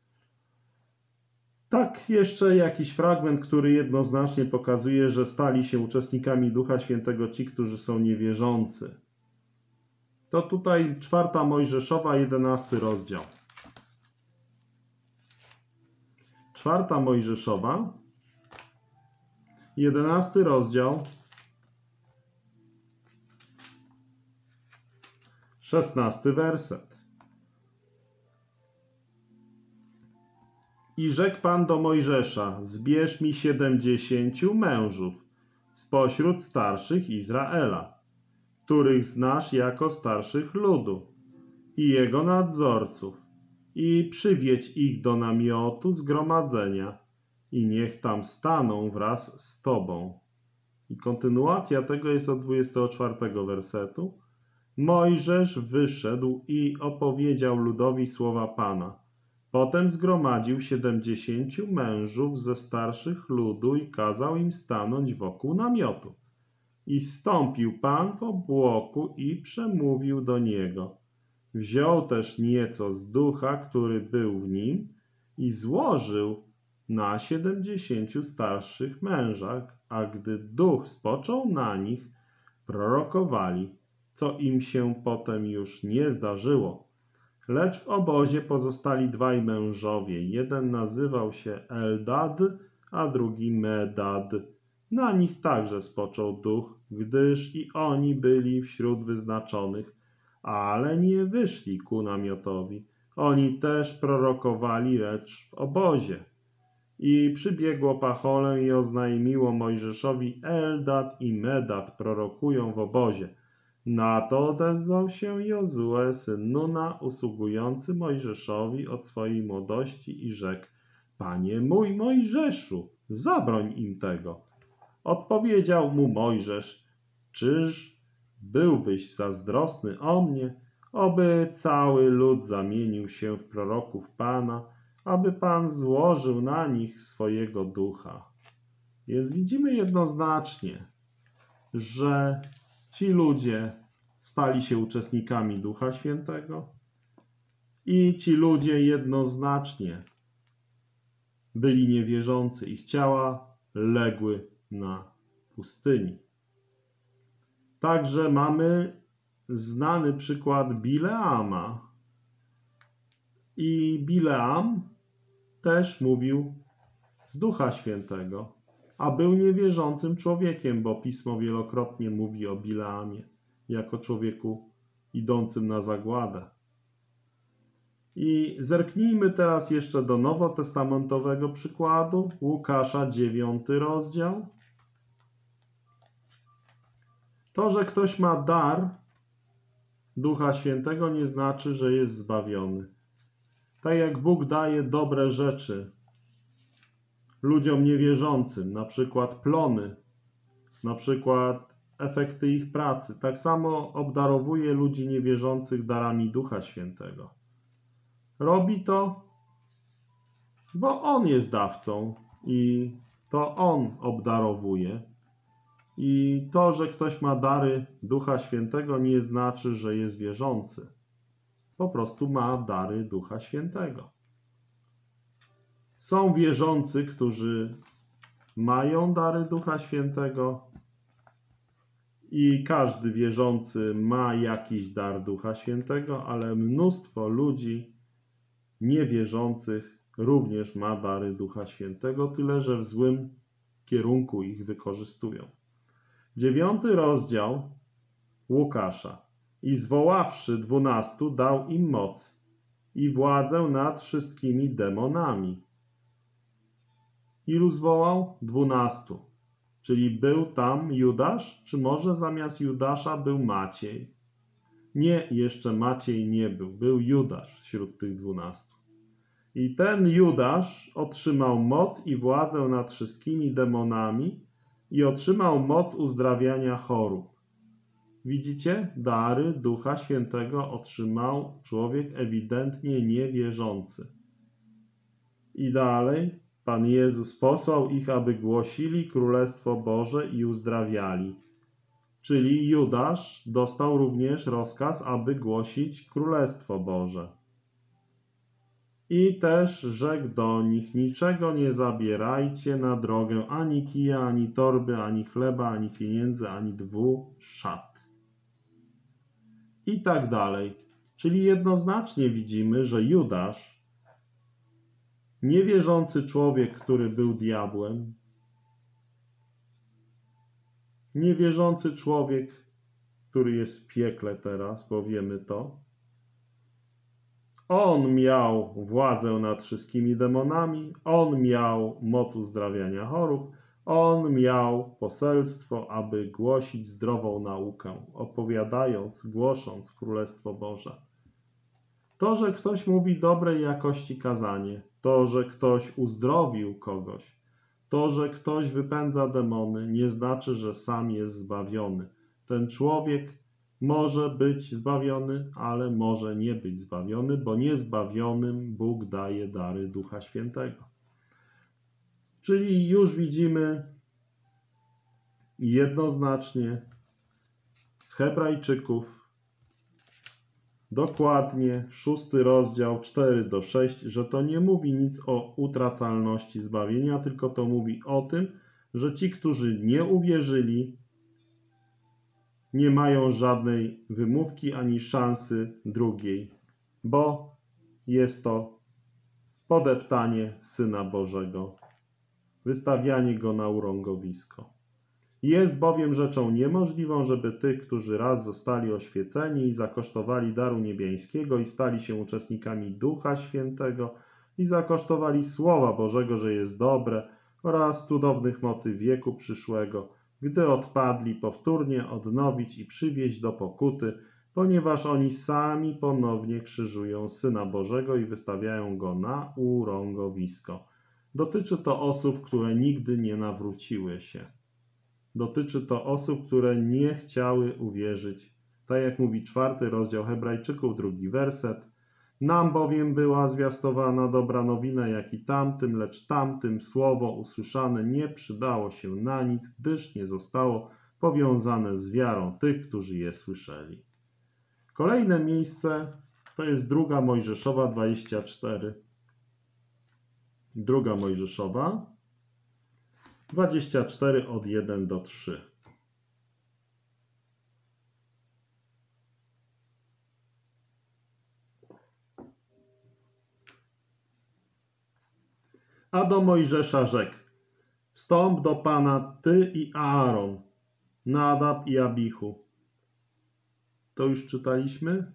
Tak, jeszcze jakiś fragment, który jednoznacznie pokazuje, że stali się uczestnikami Ducha Świętego ci, którzy są niewierzący. To tutaj czwarta Mojżeszowa, jedenasty rozdział. Czwarta Mojżeszowa, jedenasty rozdział, szesnasty werset. I rzekł Pan do Mojżesza: zbierz mi siedemdziesięciu mężów spośród starszych Izraela, których znasz jako starszych ludu, i jego nadzorców, i przywiedź ich do namiotu zgromadzenia, i niech tam staną wraz z Tobą. I kontynuacja tego jest od dwudziestego czwartego wersetu. Mojżesz wyszedł i opowiedział ludowi słowa Pana. Potem zgromadził siedemdziesięciu mężów ze starszych ludu i kazał im stanąć wokół namiotu. I zstąpił Pan w obłoku i przemówił do niego. Wziął też nieco z ducha, który był w nim, i złożył na siedemdziesięciu starszych mężach, a gdy duch spoczął na nich, prorokowali, co im się potem już nie zdarzyło. Lecz w obozie pozostali dwaj mężowie. Jeden nazywał się Eldad, a drugi Medad. Na nich także spoczął duch, gdyż i oni byli wśród wyznaczonych, ale nie wyszli ku namiotowi. Oni też prorokowali, lecz w obozie. I przybiegło Pacholę i oznajmiło Mojżeszowi: Eldad i Medad prorokują w obozie. Na to odezwał się Jozue, syn Nuna, usługujący Mojżeszowi od swojej młodości, i rzekł: Panie mój Mojżeszu, zabroń im tego. Odpowiedział mu Mojżesz: czyż byłbyś zazdrosny o mnie, oby cały lud zamienił się w proroków Pana, aby Pan złożył na nich swojego ducha. Więc widzimy jednoznacznie, że ci ludzie stali się uczestnikami Ducha Świętego i ci ludzie jednoznacznie byli niewierzący. Ich ciała legły na pustyni. Także mamy znany przykład Bileama. I Bileam też mówił z Ducha Świętego, a był niewierzącym człowiekiem, bo Pismo wielokrotnie mówi o Bileamie jako człowieku idącym na zagładę. I zerknijmy teraz jeszcze do nowotestamentowego przykładu, Łukasza, dziewiąty rozdział. To, że ktoś ma dar Ducha Świętego, nie znaczy, że jest zbawiony. Tak jak Bóg daje dobre rzeczy ludziom niewierzącym, na przykład plony, na przykład efekty ich pracy, tak samo obdarowuje ludzi niewierzących darami Ducha Świętego. Robi to, bo On jest dawcą i to On obdarowuje. I to, że ktoś ma dary Ducha Świętego, nie znaczy, że jest wierzący. Po prostu ma dary Ducha Świętego. Są wierzący, którzy mają dary Ducha Świętego i każdy wierzący ma jakiś dar Ducha Świętego, ale mnóstwo ludzi niewierzących również ma dary Ducha Świętego, tyle że w złym kierunku ich wykorzystują. Dziewiąty rozdział Łukasza. I zwoławszy dwunastu, dał im moc i władzę nad wszystkimi demonami. Ilu zwołał? Dwunastu. Czyli był tam Judasz, czy może zamiast Judasza był Maciej? Nie, jeszcze Maciej nie był. Był Judasz wśród tych dwunastu. I ten Judasz otrzymał moc i władzę nad wszystkimi demonami i otrzymał moc uzdrawiania chorób. Widzicie? Dary Ducha Świętego otrzymał człowiek ewidentnie niewierzący. I dalej Pan Jezus posłał ich, aby głosili Królestwo Boże i uzdrawiali. Czyli Judasz dostał również rozkaz, aby głosić Królestwo Boże. I też rzekł do nich: niczego nie zabierajcie na drogę, ani kija, ani torby, ani chleba, ani pieniędzy, ani dwu szat. I tak dalej. Czyli jednoznacznie widzimy, że Judasz, niewierzący człowiek, który był diabłem, niewierzący człowiek, który jest w piekle teraz, bo wiemy to, on miał władzę nad wszystkimi demonami, on miał moc uzdrawiania chorób, on miał poselstwo, aby głosić zdrową naukę, opowiadając, głosząc Królestwo Boże. To, że ktoś mówi dobrej jakości kazanie, to, że ktoś uzdrowił kogoś, to, że ktoś wypędza demony, nie znaczy, że sam jest zbawiony. Ten człowiek może być zbawiony, ale może nie być zbawiony, bo niezbawionym Bóg daje dary Ducha Świętego. Czyli już widzimy jednoznacznie z Hebrajczyków, dokładnie szósty rozdział, cztery do szóstego, że to nie mówi nic o utracalności zbawienia, tylko to mówi o tym, że ci, którzy nie uwierzyli, nie mają żadnej wymówki ani szansy drugiej, bo jest to podeptanie Syna Bożego, wystawianie Go na urągowisko. Jest bowiem rzeczą niemożliwą, żeby tych, którzy raz zostali oświeceni i zakosztowali daru niebiańskiego i stali się uczestnikami Ducha Świętego i zakosztowali Słowa Bożego, że jest dobre, oraz cudownych mocy wieku przyszłego, gdy odpadli, powtórnie odnowić i przywieźć do pokuty, ponieważ oni sami ponownie krzyżują Syna Bożego i wystawiają Go na urągowisko. Dotyczy to osób, które nigdy nie nawróciły się. Dotyczy to osób, które nie chciały uwierzyć. Tak jak mówi czwarty rozdział Hebrajczyków, drugi werset. Nam bowiem była zwiastowana dobra nowina, jak i tamtym, lecz tamtym słowo usłyszane nie przydało się na nic, gdyż nie zostało powiązane z wiarą tych, którzy je słyszeli. Kolejne miejsce to jest druga Mojżeszowa dwadzieścia cztery. Druga Mojżeszowa dwadzieścia cztery od jeden do trzech. A do Mojżesza rzekł: wstąp do Pana ty i Aaron, Nadab i Abichu. To już czytaliśmy?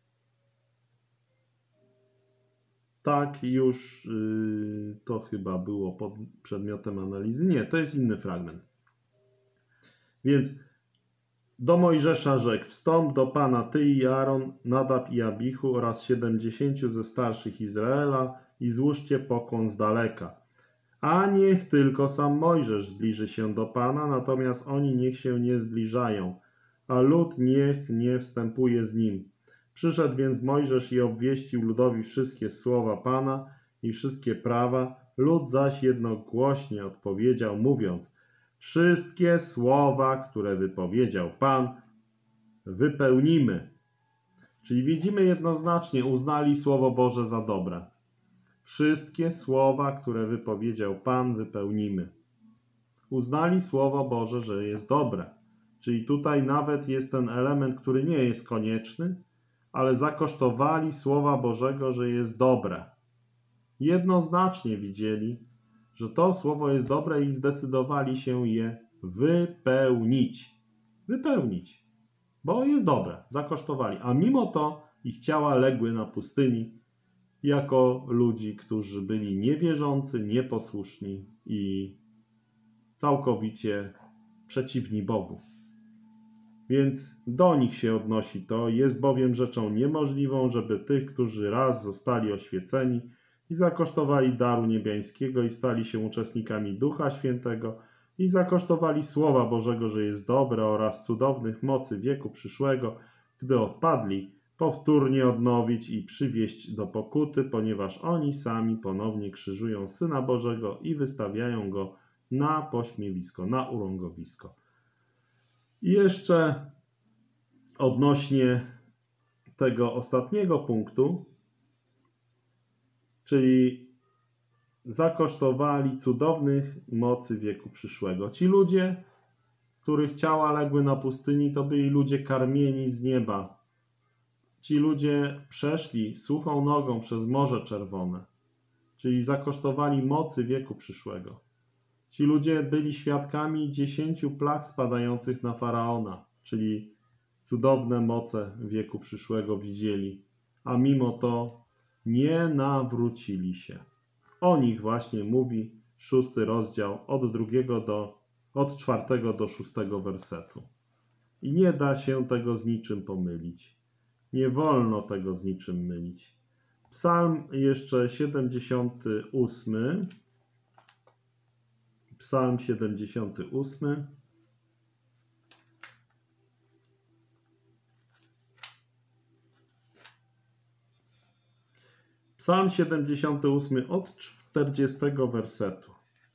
Tak, już yy, to chyba było pod przedmiotem analizy. Nie, to jest inny fragment. Więc do Mojżesza rzekł: wstąp do Pana ty i Aaron, Nadab i Abichu oraz siedemdziesięciu ze starszych Izraela i złóżcie pokłon z daleka. A niech tylko sam Mojżesz zbliży się do Pana, natomiast oni niech się nie zbliżają, a lud niech nie wstępuje z nim. Przyszedł więc Mojżesz i obwieścił ludowi wszystkie słowa Pana i wszystkie prawa. Lud zaś jednogłośnie odpowiedział, mówiąc: wszystkie słowa, które wypowiedział Pan, wypełnimy. Czyli widzimy jednoznacznie, uznali Słowo Boże za dobre. Wszystkie słowa, które wypowiedział Pan, wypełnimy. Uznali Słowo Boże, że jest dobre. Czyli tutaj nawet jest ten element, który nie jest konieczny, ale zakosztowali Słowa Bożego, że jest dobre. Jednoznacznie widzieli, że to Słowo jest dobre i zdecydowali się je wypełnić. Wypełnić, bo jest dobre, zakosztowali. A mimo to ich ciała legły na pustyni jako ludzi, którzy byli niewierzący, nieposłuszni i całkowicie przeciwni Bogu. Więc do nich się odnosi to. Jest bowiem rzeczą niemożliwą, żeby tych, którzy raz zostali oświeceni i zakosztowali daru niebiańskiego i stali się uczestnikami Ducha Świętego i zakosztowali Słowa Bożego, że jest dobre, oraz cudownych mocy wieku przyszłego, gdy odpadli, powtórnie odnowić i przywieść do pokuty, ponieważ oni sami ponownie krzyżują Syna Bożego i wystawiają Go na pośmiewisko, na urągowisko. I jeszcze odnośnie tego ostatniego punktu, czyli zakosztowali cudownych mocy wieku przyszłego. Ci ludzie, których ciała legły na pustyni, to byli ludzie karmieni z nieba. Ci ludzie przeszli suchą nogą przez Morze Czerwone, czyli zakosztowali mocy wieku przyszłego. Ci ludzie byli świadkami dziesięciu plag spadających na Faraona, czyli cudowne moce wieku przyszłego widzieli, a mimo to nie nawrócili się. O nich właśnie mówi szósty rozdział od drugiego do, od czwartego do szóstego wersetu. I nie da się tego z niczym pomylić. Nie wolno tego z niczym mylić. Psalm jeszcze siedemdziesiąty ósmy. Psalm siedemdziesiąty ósmy. Psalm siedemdziesiąty ósmy od czterdziestego wersetu.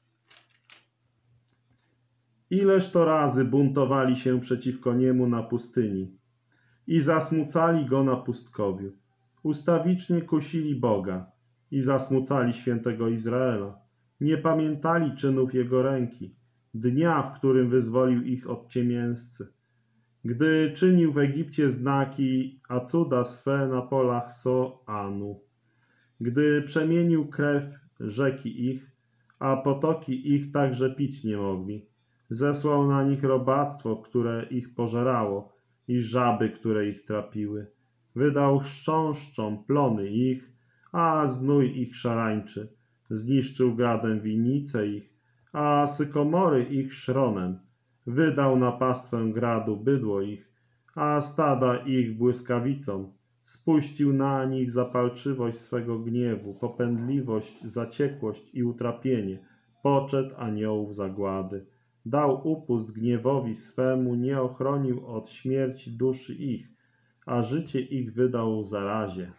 Ileż to razy buntowali się przeciwko niemu na pustyni i zasmucali go na pustkowiu. Ustawicznie kusili Boga i zasmucali świętego Izraela. Nie pamiętali czynów jego ręki, dnia, w którym wyzwolił ich od ciemiężcy. Gdy czynił w Egipcie znaki, a cuda swe na polach Soanu. Gdy przemienił krew rzeki ich, a potoki ich także pić nie mogli. Zesłał na nich robactwo, które ich pożerało, i żaby, które ich trapiły. Wydał chrząszczom plony ich, a znój ich szarańczy. Zniszczył gradem winnice ich, a sykomory ich szronem. Wydał na pastwę gradu bydło ich, a stada ich błyskawicą. Spuścił na nich zapalczywość swego gniewu, popędliwość, zaciekłość i utrapienie, poczet aniołów zagłady. Dał upust gniewowi swemu, nie ochronił od śmierci duszy ich, a życie ich wydał zarazie.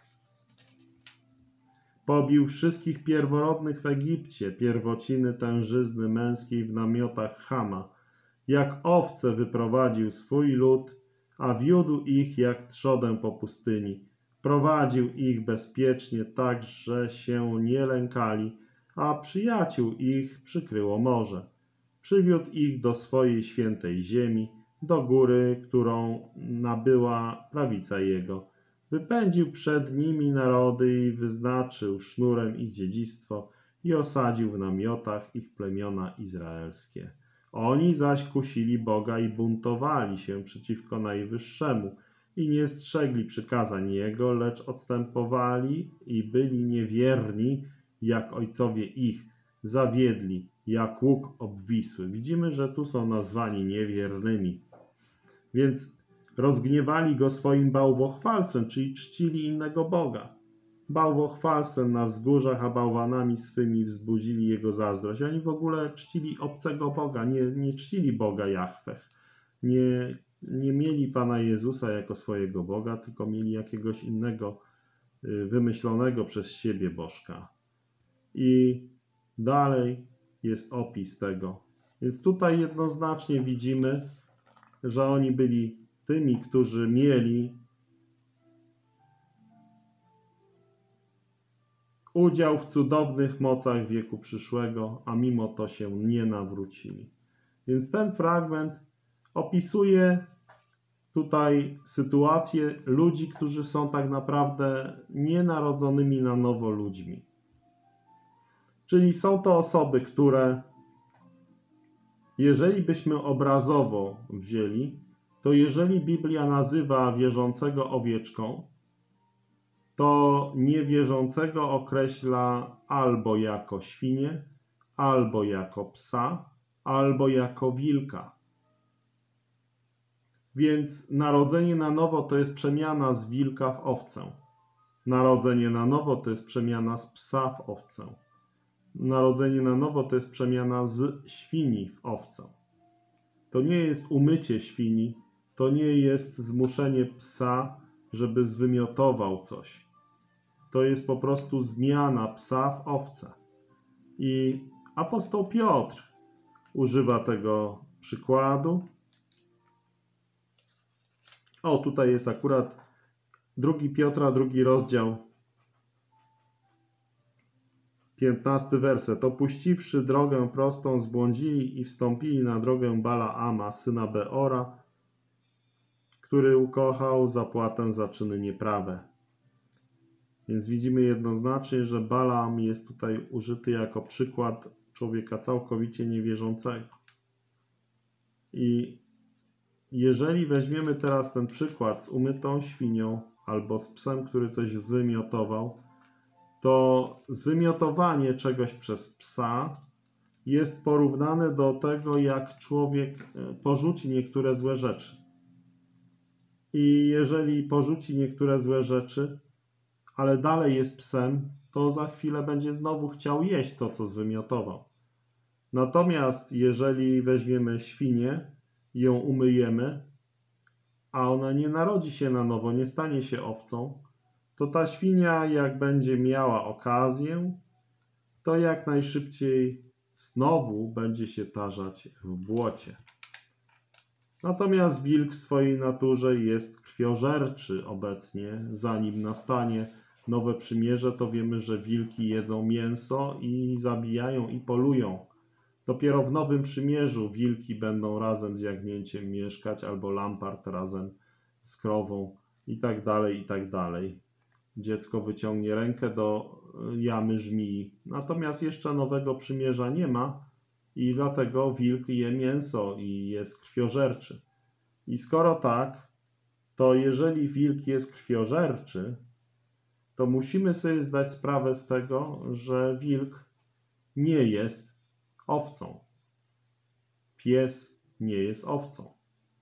Pobił wszystkich pierworodnych w Egipcie, pierwociny tężyzny męskiej w namiotach Chama. Jak owce wyprowadził swój lud, a wiódł ich jak trzodę po pustyni. Prowadził ich bezpiecznie tak, że się nie lękali, a przyjaciół ich przykryło morze. Przywiódł ich do swojej świętej ziemi, do góry, którą nabyła prawica jego. Wypędził przed nimi narody i wyznaczył sznurem ich dziedzictwo i osadził w namiotach ich plemiona izraelskie. Oni zaś kusili Boga i buntowali się przeciwko Najwyższemu i nie strzegli przykazań Jego, lecz odstępowali i byli niewierni, jak ojcowie ich, zawiedli, jak łuk obwisły. Widzimy, że tu są nazwani niewiernymi. Więc rozgniewali Go swoim bałwochwalstwem, czyli czcili innego Boga. Bałwochwalstwem na wzgórzach, a bałwanami swymi wzbudzili Jego zazdrość. Oni w ogóle czcili obcego Boga, nie, nie czcili Boga Jahweh. Nie, nie mieli Pana Jezusa jako swojego Boga, tylko mieli jakiegoś innego, wymyślonego przez siebie bożka. I dalej jest opis tego. Więc tutaj jednoznacznie widzimy, że oni byli tymi, którzy mieli udział w cudownych mocach wieku przyszłego, a mimo to się nie nawrócili. Więc ten fragment opisuje tutaj sytuację ludzi, którzy są tak naprawdę nienarodzonymi na nowo ludźmi. Czyli są to osoby, które, jeżeli byśmy obrazowo wzięli, to jeżeli Biblia nazywa wierzącego owieczką, to niewierzącego określa albo jako świnię, albo jako psa, albo jako wilka. Więc narodzenie na nowo to jest przemiana z wilka w owcę. Narodzenie na nowo to jest przemiana z psa w owcę. Narodzenie na nowo to jest przemiana z świni w owcę. To nie jest umycie świni, to nie jest zmuszenie psa, żeby zwymiotował coś. To jest po prostu zmiana psa w owcę. I apostoł Piotr używa tego przykładu. O, tutaj jest akurat drugi Piotra, drugi rozdział, piętnasty werset. Opuściwszy drogę prostą, zbłądzili i wstąpili na drogę Balaama, syna Beora, który ukochał zapłatę za czyny nieprawe. Więc widzimy jednoznacznie, że Balaam jest tutaj użyty jako przykład człowieka całkowicie niewierzącego. I jeżeli weźmiemy teraz ten przykład z umytą świnią albo z psem, który coś zwymiotował, to zwymiotowanie czegoś przez psa jest porównane do tego, jak człowiek porzuci niektóre złe rzeczy. I jeżeli porzuci niektóre złe rzeczy, ale dalej jest psem, to za chwilę będzie znowu chciał jeść to, co zwymiotował. Natomiast jeżeli weźmiemy świnię i ją umyjemy, a ona nie narodzi się na nowo, nie stanie się owcą, to ta świnia, jak będzie miała okazję, to jak najszybciej znowu będzie się tarzać w błocie. Natomiast wilk w swojej naturze jest krwiożerczy obecnie. Zanim nastanie nowe przymierze, to wiemy, że wilki jedzą mięso i zabijają i polują. Dopiero w nowym przymierzu wilki będą razem z jagnięciem mieszkać, albo lampart razem z krową i tak dalej, i tak dalej. Dziecko wyciągnie rękę do jamy żmii. Natomiast jeszcze nowego przymierza nie ma i dlatego wilk je mięso i jest krwiożerczy. I skoro tak, to jeżeli wilk jest krwiożerczy, to musimy sobie zdać sprawę z tego, że wilk nie jest owcą. Pies nie jest owcą.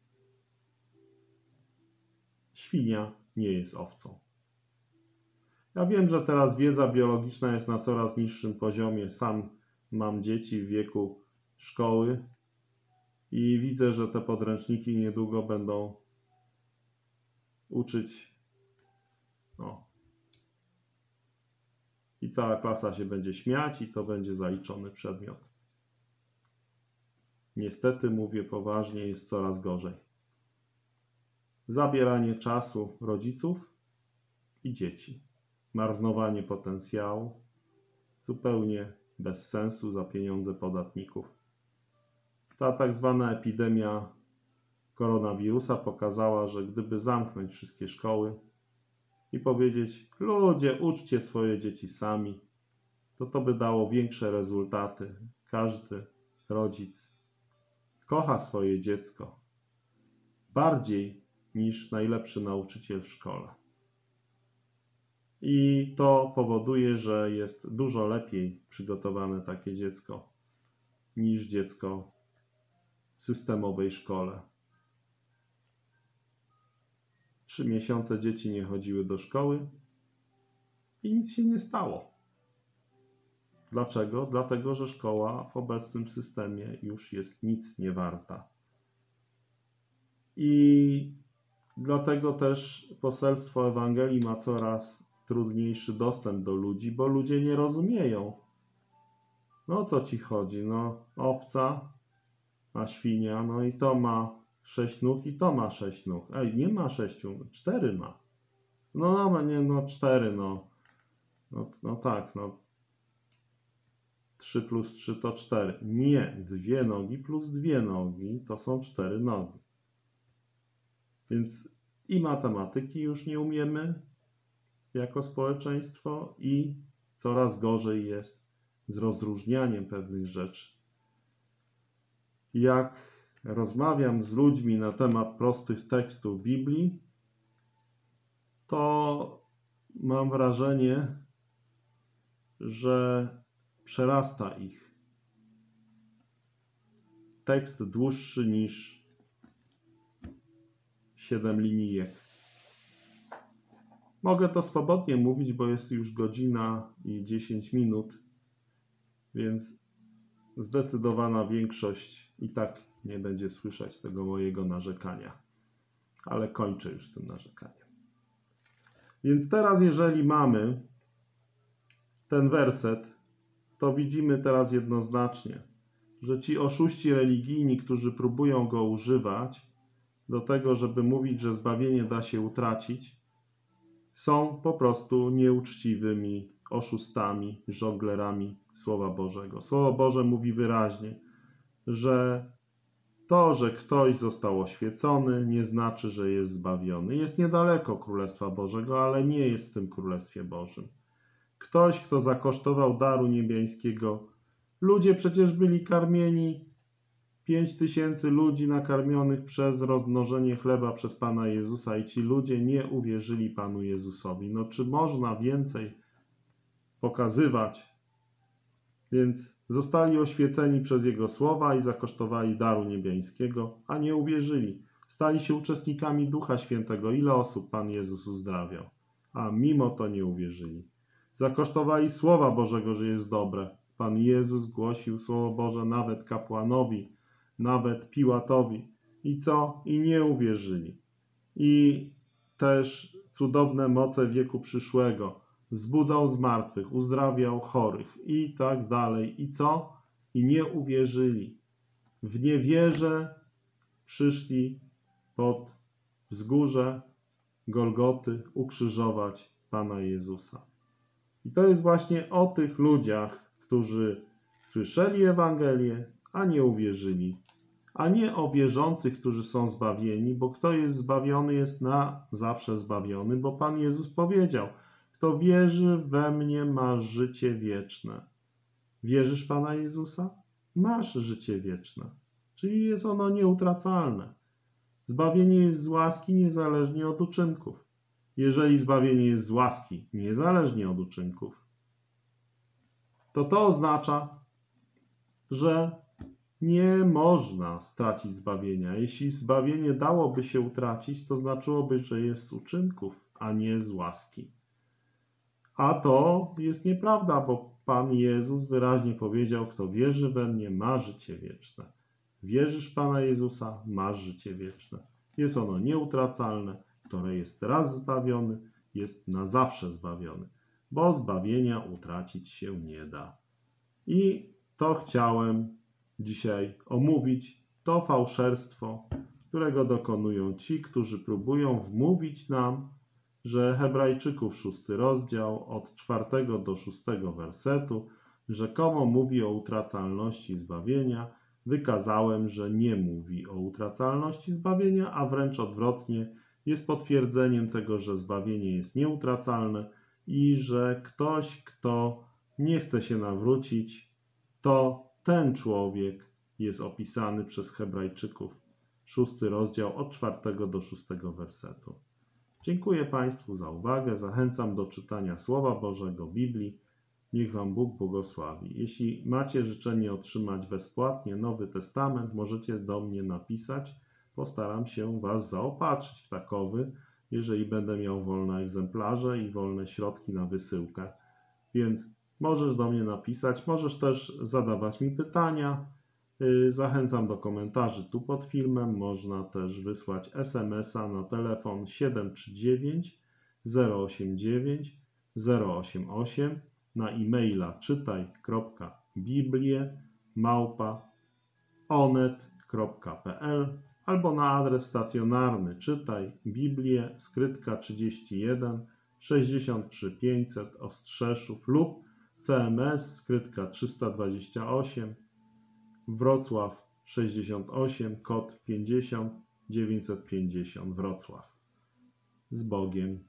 Świnia nie jest owcą. Ja wiem, że teraz wiedza biologiczna jest na coraz niższym poziomie. Sam mam dzieci w wieku szkoły i widzę, że te podręczniki niedługo będą uczyć. No. I cała klasa się będzie śmiać i to będzie zaliczony przedmiot. Niestety, mówię poważnie, jest coraz gorzej. Zabieranie czasu rodziców i dzieci. Marnowanie potencjału, zupełnie bez sensu za pieniądze podatników. Ta tak zwana epidemia koronawirusa pokazała, że gdyby zamknąć wszystkie szkoły i powiedzieć: ludzie, uczcie swoje dzieci sami, to to by dało większe rezultaty. Każdy rodzic kocha swoje dziecko bardziej niż najlepszy nauczyciel w szkole. I to powoduje, że jest dużo lepiej przygotowane takie dziecko niż dziecko w systemowej szkole. Trzy miesiące dzieci nie chodziły do szkoły i nic się nie stało. Dlaczego? Dlatego, że szkoła w obecnym systemie już jest nic nie warta. I dlatego też poselstwo Ewangelii ma coraz trudniejszy dostęp do ludzi, bo ludzie nie rozumieją. No o co ci chodzi? No owca, a świnia, no i to ma sześć nóg i to ma sześć nóg. Ej, nie ma sześciu, cztery ma. No, no, nie, no cztery, no. No, no tak, no. trzy plus trzy to cztery. Nie, dwie nogi plus dwie nogi to są cztery nogi. Więc i matematyki już nie umiemy jako społeczeństwo i coraz gorzej jest z rozróżnianiem pewnych rzeczy. Jak rozmawiam z ludźmi na temat prostych tekstów Biblii, to mam wrażenie, że przerasta ich tekst dłuższy niż siedem linijek. Mogę to swobodnie mówić, bo jest już godzina i dziesięć minut, więc zdecydowana większość i tak nie będzie słyszeć tego mojego narzekania. Ale kończę już z tym narzekaniem. Więc teraz, jeżeli mamy ten werset, to widzimy teraz jednoznacznie, że ci oszuści religijni, którzy próbują go używać do tego, żeby mówić, że zbawienie da się utracić, są po prostu nieuczciwymi oszustami, żonglerami Słowa Bożego. Słowo Boże mówi wyraźnie, że to, że ktoś został oświecony, nie znaczy, że jest zbawiony. Jest niedaleko Królestwa Bożego, ale nie jest w tym Królestwie Bożym. Ktoś, kto zakosztował daru niebiańskiego, ludzie przecież byli karmieni, pięć tysięcy ludzi nakarmionych przez rozmnożenie chleba przez Pana Jezusa i ci ludzie nie uwierzyli Panu Jezusowi. No czy można więcej pokazywać? Więc zostali oświeceni przez Jego słowa i zakosztowali daru niebiańskiego, a nie uwierzyli. Stali się uczestnikami Ducha Świętego. Ile osób Pan Jezus uzdrawiał? A mimo to nie uwierzyli. Zakosztowali Słowa Bożego, że jest dobre. Pan Jezus głosił Słowo Boże nawet kapłanowi, nawet Piłatowi. I co? I nie uwierzyli. I też cudowne moce wieku przyszłego. Wzbudzał zmartwych, uzdrawiał chorych i tak dalej. I co? I nie uwierzyli. W niewierze przyszli pod wzgórze Golgoty ukrzyżować Pana Jezusa. I to jest właśnie o tych ludziach, którzy słyszeli Ewangelię, a nie uwierzyli. A nie o wierzących, którzy są zbawieni, bo kto jest zbawiony, jest na zawsze zbawiony, bo Pan Jezus powiedział, kto wierzy we mnie, ma życie wieczne. Wierzysz Pana Jezusa? Masz życie wieczne. Czyli jest ono nieutracalne. Zbawienie jest z łaski niezależnie od uczynków. Jeżeli zbawienie jest z łaski niezależnie od uczynków, to to oznacza, że nie można stracić zbawienia. Jeśli zbawienie dałoby się utracić, to znaczyłoby, że jest z uczynków, a nie z łaski. A to jest nieprawda, bo Pan Jezus wyraźnie powiedział, kto wierzy we mnie, ma życie wieczne. Wierzysz w Pana Jezusa, masz życie wieczne. Jest ono nieutracalne, które jest raz zbawiony, jest na zawsze zbawiony, bo zbawienia utracić się nie da. I to chciałem dzisiaj omówić, to fałszerstwo, którego dokonują ci, którzy próbują wmówić nam, że Hebrajczyków szósty rozdział od czwartego do szóstego wersetu rzekomo mówi o utracalności zbawienia. Wykazałem, że nie mówi o utracalności zbawienia, a wręcz odwrotnie, jest potwierdzeniem tego, że zbawienie jest nieutracalne i że ktoś, kto nie chce się nawrócić, to ten człowiek jest opisany przez Hebrajczyków, szósty rozdział od czwartego do szóstego wersetu. Dziękuję Państwu za uwagę, zachęcam do czytania Słowa Bożego, Biblii. Niech Wam Bóg błogosławi. Jeśli macie życzenie otrzymać bezpłatnie Nowy Testament, możecie do mnie napisać. Postaram się Was zaopatrzyć w takowy, jeżeli będę miał wolne egzemplarze i wolne środki na wysyłkę. Więc możesz do mnie napisać, możesz też zadawać mi pytania. Zachęcam do komentarzy tu pod filmem. Można też wysłać es em es a na telefon siedem trzy dziewięć zero osiem dziewięć zero osiem osiem, na e-maila czytaj kropka biblię małpa onet kropka pe el albo na adres stacjonarny czytaj Biblię, skrytka trzydzieści jeden sześćdziesiąt trzy pięćset Ostrzeszów lub C M S skrytka trzysta dwadzieścia osiem, Wrocław sześćdziesiąt osiem, kod pięćdziesiąt dziewięćset pięćdziesiąt Wrocław. Z Bogiem.